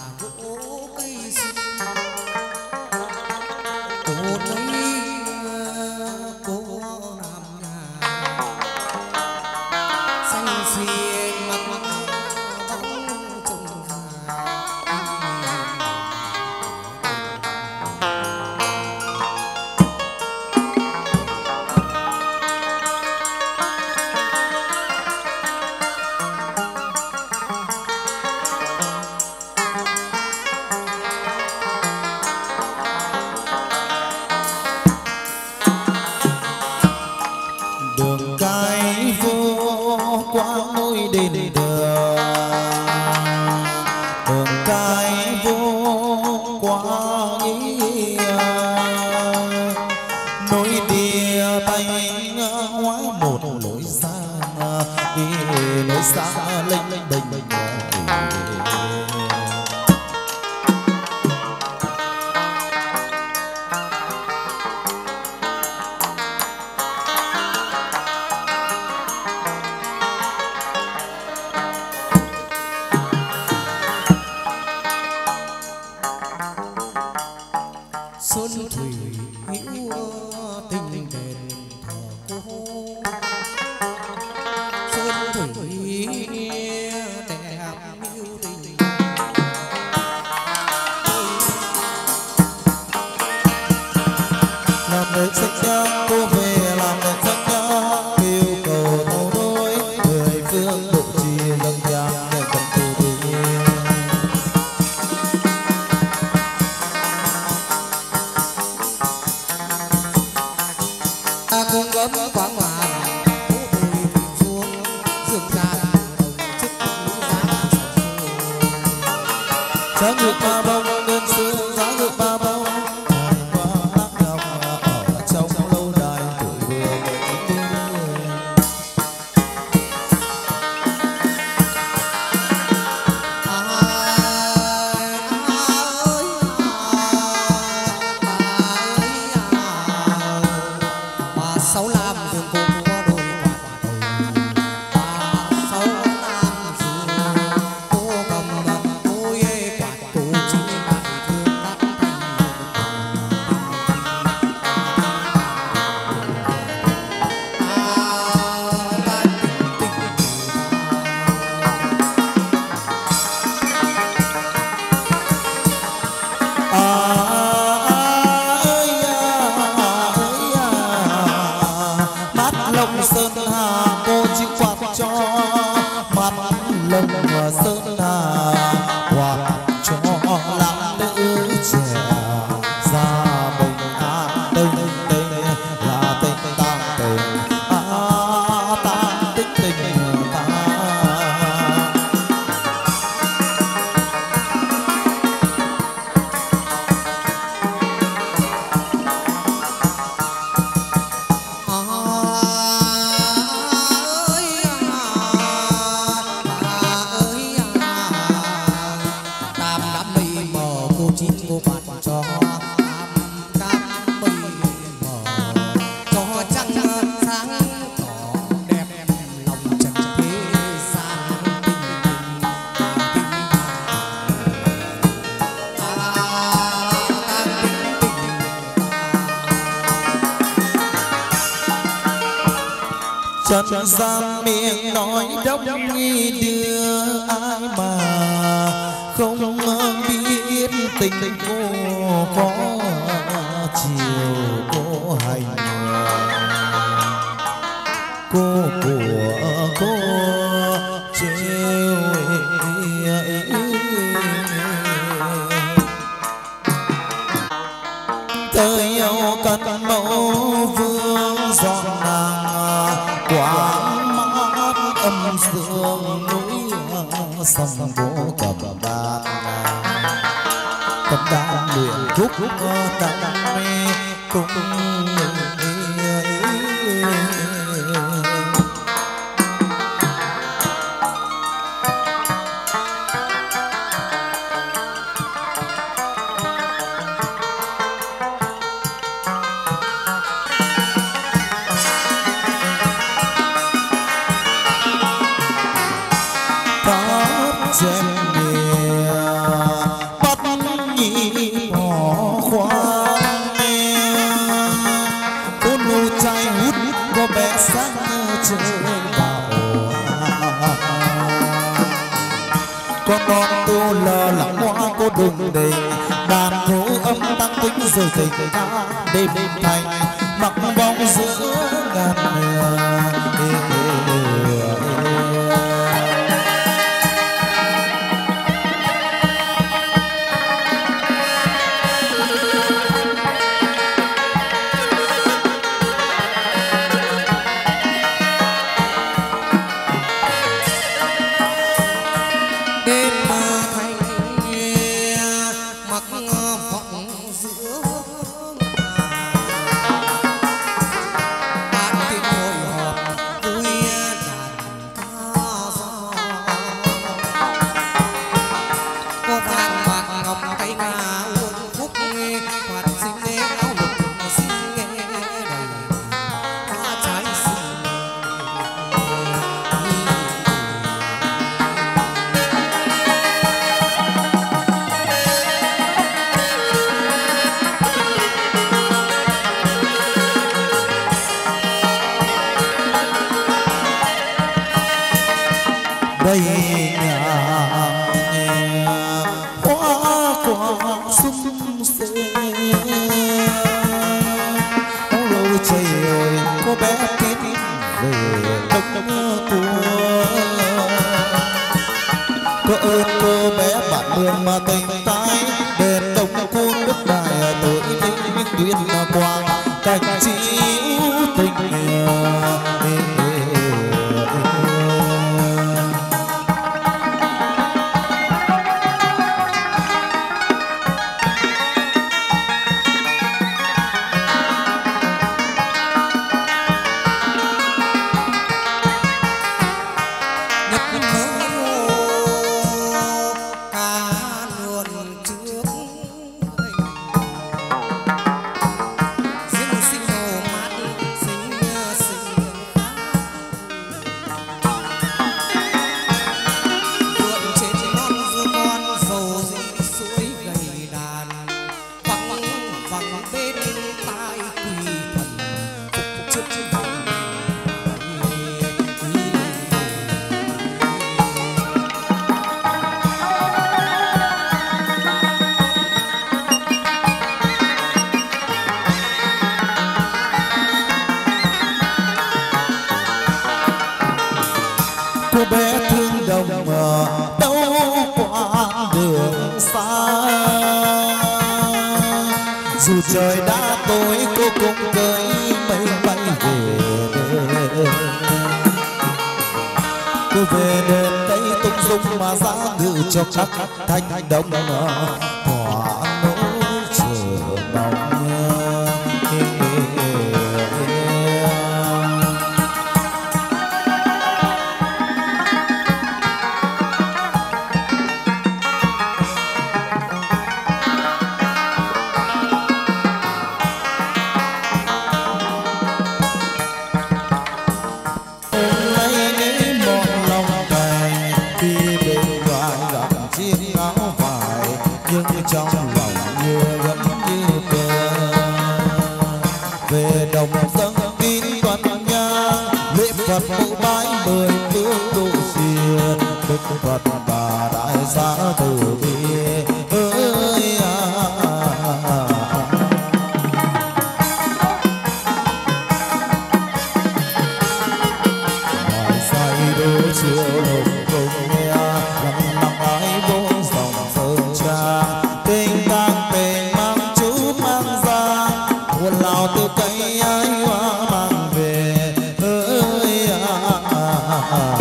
cô lấy đường cái vô quá ý nối địa tay hóa một lối xa đi lối xa lênh lênh bình bình sơn thủy hữu tình đền thờ cô sơn thủy đẹp hữu tình làm được sách nhang cô về làm được sách nhang yêu cầu thâu đôi người phương độ trì dâng nhang để cầm từ tự nhiên ta cùng gấm quảng hòa phố tôi xuống dương ra đồng chức núi giá giá ngược ba bông đơn xưa giá ngược ba bông hài qua lát ngọc ở trong lâu đài tuổi vừa mới sáu lam đường cùng có đôi quạt ba sáu lam dương cô cầm cô ê quạt cô chính đại thương các lông sơn hà cô chỉ quạt cho mắt lông sơn hà quạt cho lãng nữ trẻ ra bình an đây đây là tình tang tình à tang tích tình ta cô quạt cho cam cam mây mờ cho trăng sáng tỏ đẹp lòng trần thế gian tình tình tình trần gian miệng nói đông nghi đưa ai mà không biết tình cô có chiều cô hành cô của cô chiều tới yêu cận mẫu vương dọn nàng quán mắt âm dương núi sông vô cầm đàn cầm đàn luyện khúc đam mê cùng trên bìa bắt nhị bỏ khoan cô nụ trai hút có bé sáng chơi bảo con con tu lờ lặng hoa cô đừng đình đàn thú âm tăng tính rồi tình ta đêm đêm thành mặc bóng giữa ngàn người đêm mà thành sung sướng. Lâu trời ơi cô bé kết về đông tua. Có ơn cô bé bạn đường mà tình tái đền đông cuốn đất đài tuổi linh tuyên quang cảnh chiếu tình. Cô bé thương đồng đâu qua đường xa. Dù trời đã tối cô cũng cưới mây bay về. Cô về đền cây tung dung mà giá ngự cho các thanh đông thỏa nỗi chờ mong. Trong lòng như gấm như cờ về đồng dâng kín toàn nhang lễ Phật mẫu bái mười phương độ xiên Đức Phật bà đại gia từ bi ơi à, à, à. Ngoài say đôi chiều lục cùng nghe lặng lặng ái vô dòng sơn trang. Tình tang tình mang chú mang ra buồn lào từ cây ái hoa mang về ơi à, à, à, à.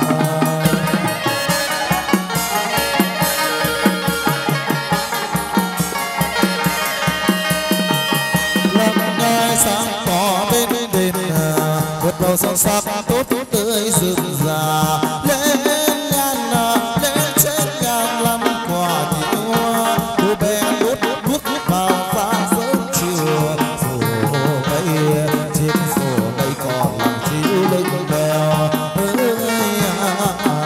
Lặng ngai sáng tỏ bên đền vượt đầu sông sắc tốt tươi rừng già lên nhan lên trên ngàn năm quả nhiều hoa. Cô bé đốt bước vào pha sớm chiều sổ cây chiếc sổ đây còn làm chiếu lưng bèo ơi à, à, à.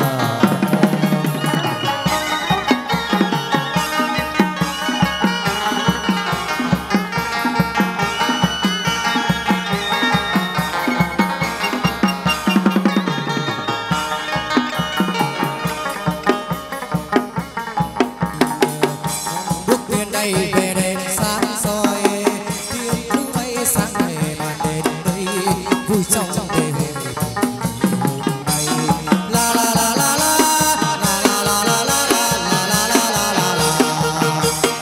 Về đền sáng soi tiếng lưu bay sáng ngày màn đền đây vui trong đêm la la la la la la la la la la la la la la la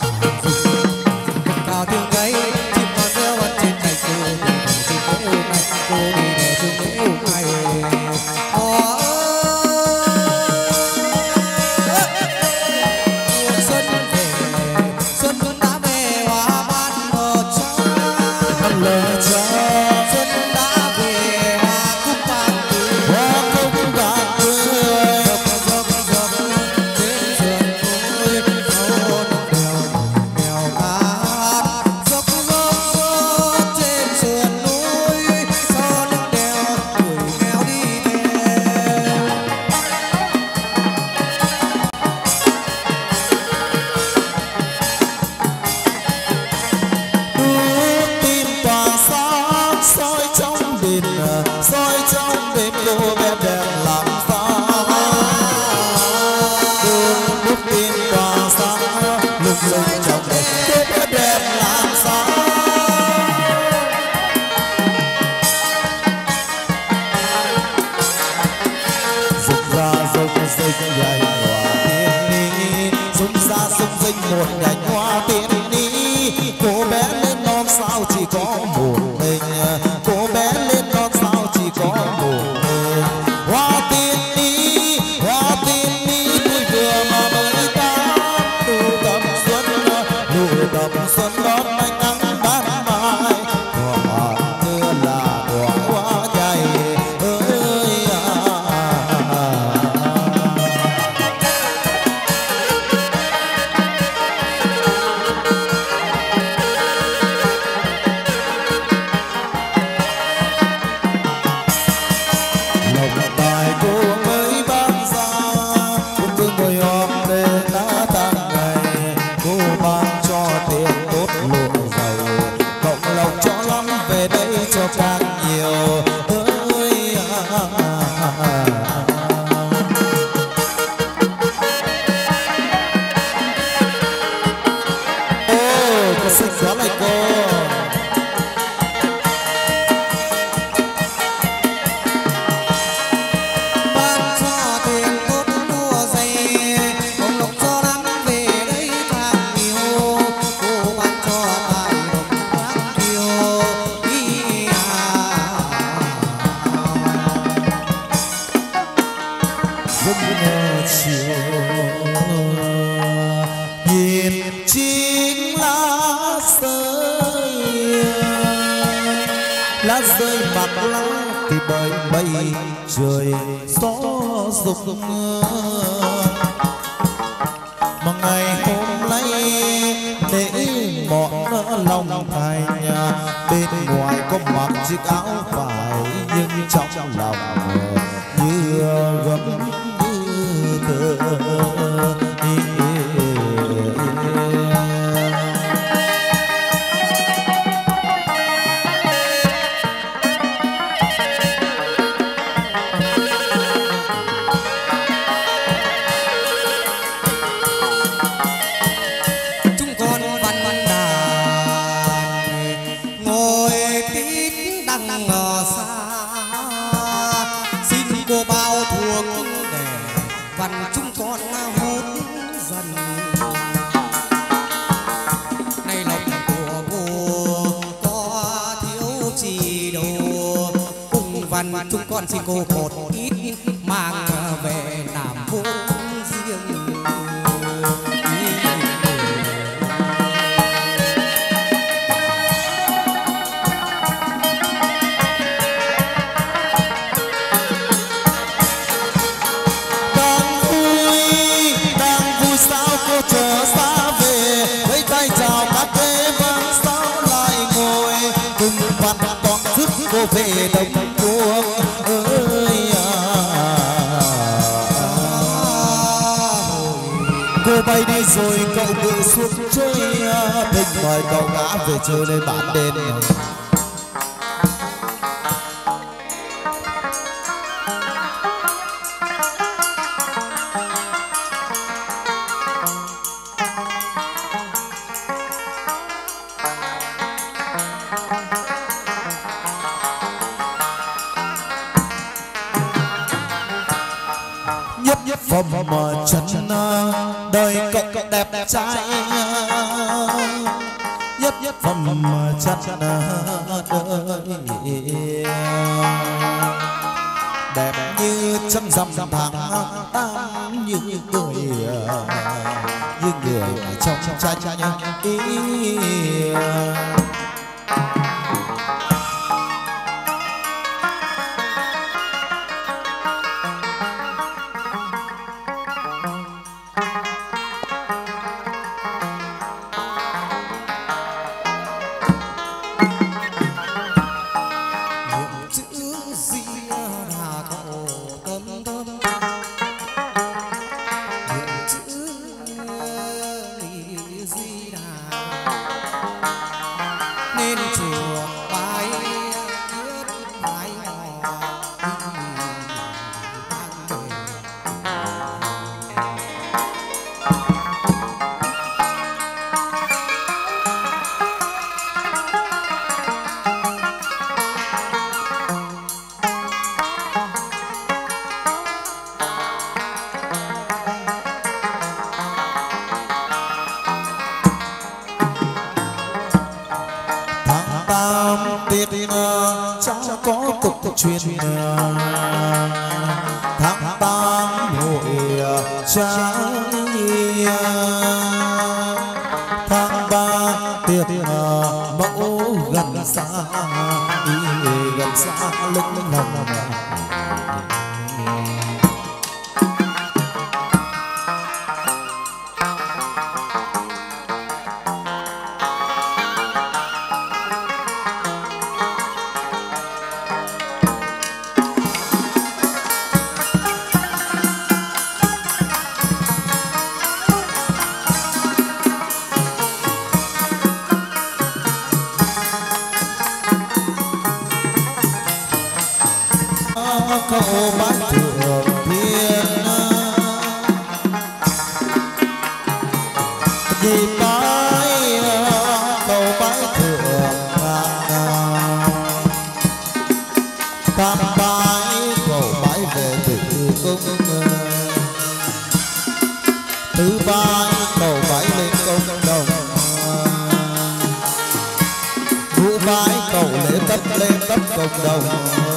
cao tiếng gáy chim con reo ở trên cành cô chim cô yêu này cô đi về chung yêu này xuân về xuân đã Dung ra sung sinh một nhành hoa tiên đi. Cô bé lên non sao chỉ có một mình, cô bé lên non sao chỉ có một mình. Hoa tiên đi, hoa tiên đi, tôi vừa mà mới ta nụ tầm xuân, nụ tầm xuân đón ánh nắng ban mai. Hoa mưa là đóa hoa nhài ơi à. Lòng tài cô mới ban ra, cũng cứ ngồi hòm để đã tan ngày. Cô ban cho tiền tốt lộ giàu, cộng lộc cho lắm về đây cho càng nhiều ơi à. Ô, cô xinh quá này cô. ban cho tiền tốt mua giày, cộng lộc cho lắm về đây càng nhiều. Cô ban cho tài lộc càng nhiều ý à. Giấc mơ chiều nhìn chính lá rơi, lá rơi mặt lá thì bởi mây trời gió rụng. Mà ngày hôm nay để mọn lòng thành, bên ngoài có mặc chiếc áo vải nhưng trong lòng như gấm như tơ. Chúng con văn văn đàn ngồi tít đằng ở xa, xin cô bao thuốc để văn chúng con hút dần. Nay lòng của cô có thiếu chi đâu, cùng văn chúng con xin cô một ít mang về làm vốn riêng. Đang vui, đang vui sao cô trở xa về, với tay chào các thế vang sao lại ngồi cùng văn toàn sức cô về đồng cuông ơi à. Cô bay đi rồi cậu tự xuống chơi, mình mời cậu ngã về chơi lên bản đền. Nhất nhất phẩm chân đời cậu đẹp trai, nhất nhất phẩm chân đời đẹp như trăng rằm tháng tám, như người như người trong tranh ý. tin cha có tục truyền tháng tám hội cha tháng ba tiệc mẫu gần xa gần xa lưng lòng cậu bái thượng thiên vì bái cậu bái thượng tam bái cậu bái về tử cung tứ bái cậu bái lên công đồng ngũ bái cậu lễ cấp lên cấp cộng đồng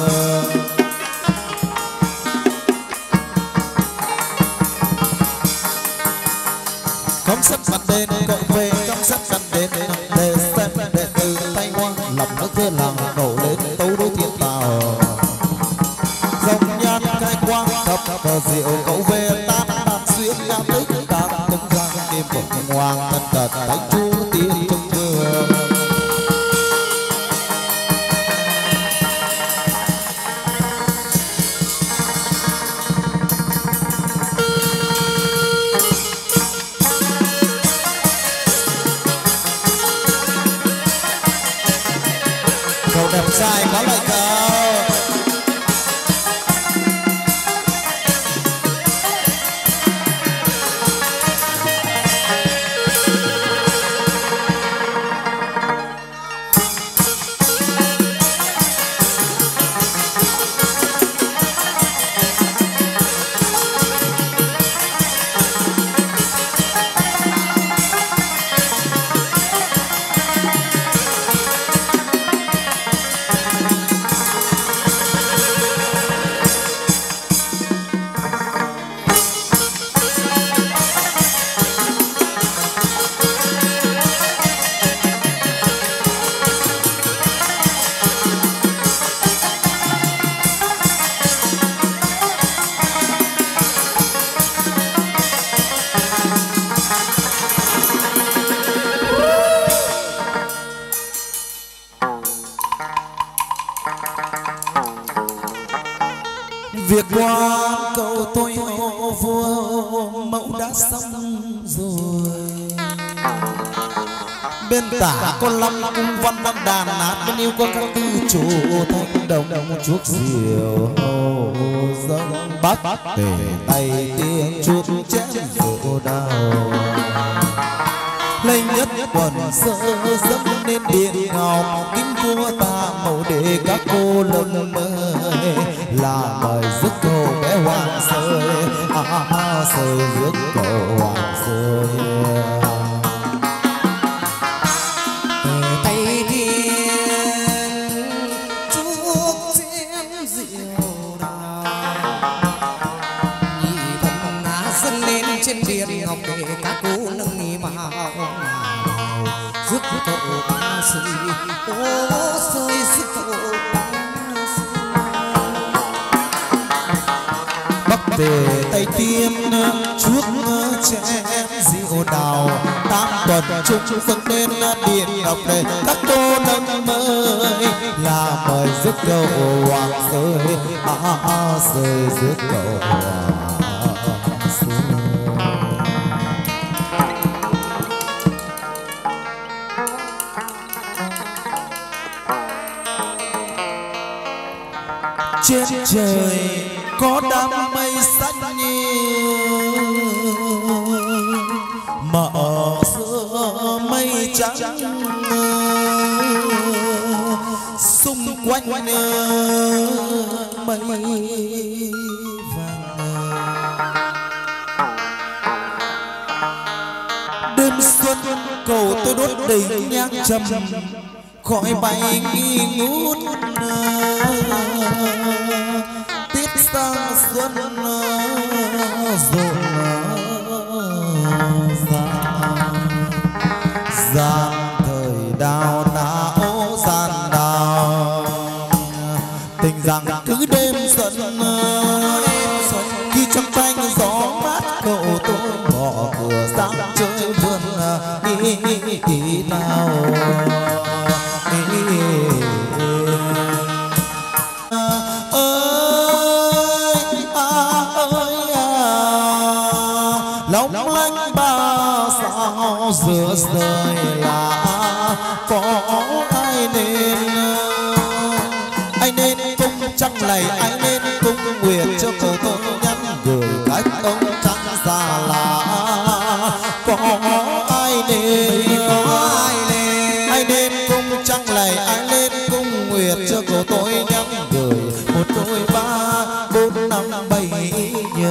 công sắp mặt đền cậu về công sắp mặt đền để xem đệ tử tay hoa lòng nước thưa làng đổ lên tấu đối thiên tào dòng nhan khai quang thập cờ rượu cậu về tam đàn xuyên nam tích tam công giang đêm của hoàng thân tật thánh chú tiên trung vương đẹp trai có lại cờ việc quan cầu tôi hô vua mẫu đã xong rồi bên tả có lâm cung văn đăng đàn nát bên yêu có các tư chủ thanh đồng chuốc diều dâng bắt để tay tiếng chuốc chén rượu đào lấy nhất quần sơ dâng lên điện ngọc kính vua ta mẫu để các cô lần mời là mời rước cầu bé hoàng sơi à, à sơi rước cầu hoàng sơi tay thiên chuốc chén rượu đào nhị thần á dâng lên trên điện ngọc để các cô nâng vào rước cầu ba sơi ô sơi rước cầu về tay tiêm chuốc chén rượu đào tam tuần chung dâng lên điện ngọc để các cô nâng mời là mời rước cầu hoàng sơi à à sơi rước cầu hoàng sơi trên trời có đám mây xanh mà ở giữa mây trắng xung quanh mây vàng đêm xuân cầu tôi đốt đầy nhang trầm khói bay nghi ngút tiết sang xuân rộn ràng gian thời đào não gian đào tình rằng cứ đêm xuân khi trong thanh gió mát cậu tôi bỏ cửa sáng chơi vườn đi nào ơi à ơi à long lanh ba sao giữa rời là có ai nên ai nên cung trăng này ai nên cung nguyệt cho cậu tôi nhắn gửi cách ông trăng già là có ai nên ai nên ai nên cung trăng này ai nên cung nguyệt cho cậu tôi nhắn gửi một đôi ba bốn năm bảy nhờ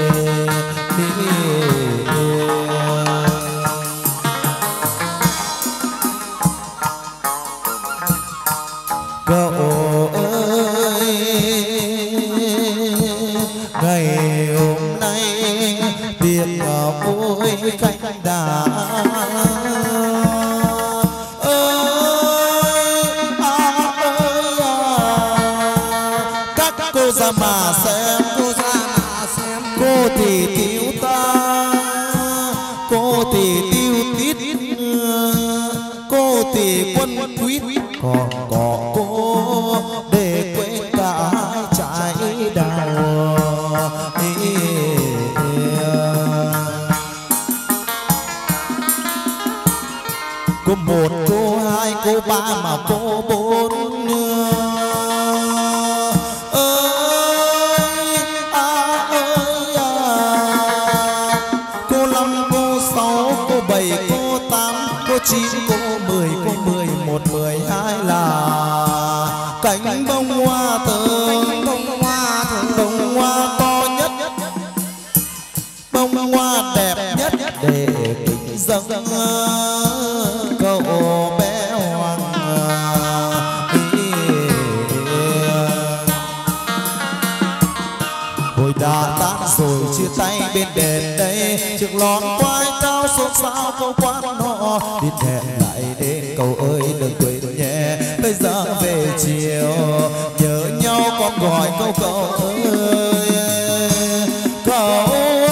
cậu ơi ngày hôm nay tiệc vui khách đà ơi à ơi à các cô ra mà xem cô ra mà xem cô thì thiếu ta cô thì tiêu tít cô thì quân quýt còn có cô để quên cả trái đào cô một cô hai cô ba mà cô bốn ơi à ơi à cô năm cô sáu cô bảy cô tám cô chín cô mười cô mười một mười hai là cánh bông hoa thơm bông hoa thơm bông hoa to nhất bông hoa đẹp nhất để kính dâng cậu bé hoàng hồi đã tan rồi chia tay bên đền đây chiếc lon quay cao xôn xao câu quán nọ đi hẹn lại đến cậu ơi đừng quên nhé bây giờ về chiều nhớ nhau con gọi câu cậu ơi cậu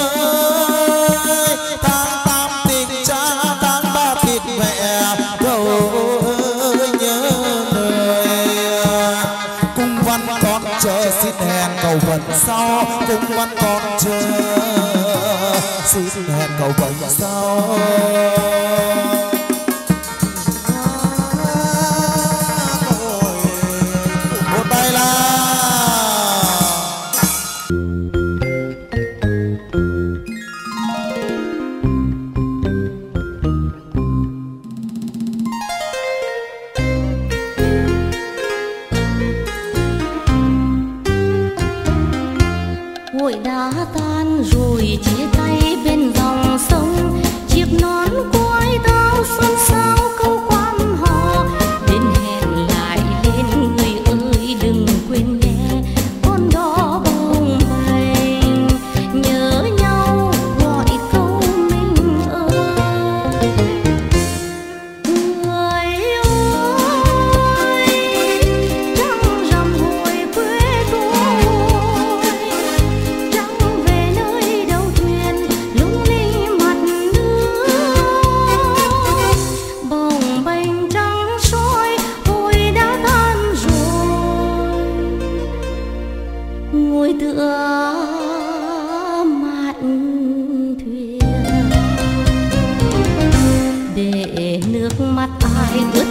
ơi tháng tám thịt cha tháng ba thịt mẹ cậu ơi nhớ đời cung văn con chờ xin hẹn cầu vận sau cung văn con chờ xin hẹn cầu vận sau một tay là hội đã tan rồi chia tay bên dòng sông chiếc nón quai tao xuân sao câu quan họ đến hẹn lại lên người ơi đừng quên nhé con đó bồng bềnh nhớ nhau gọi câu mình ơi người ơi trăng rằm hồi quê tôi trăng về nơi đầu thuyền lung linh mặt nước bồng bềnh trăng soi hồi đã tan rồi ngồi tựa mạn thuyền để nước mắt ai ướt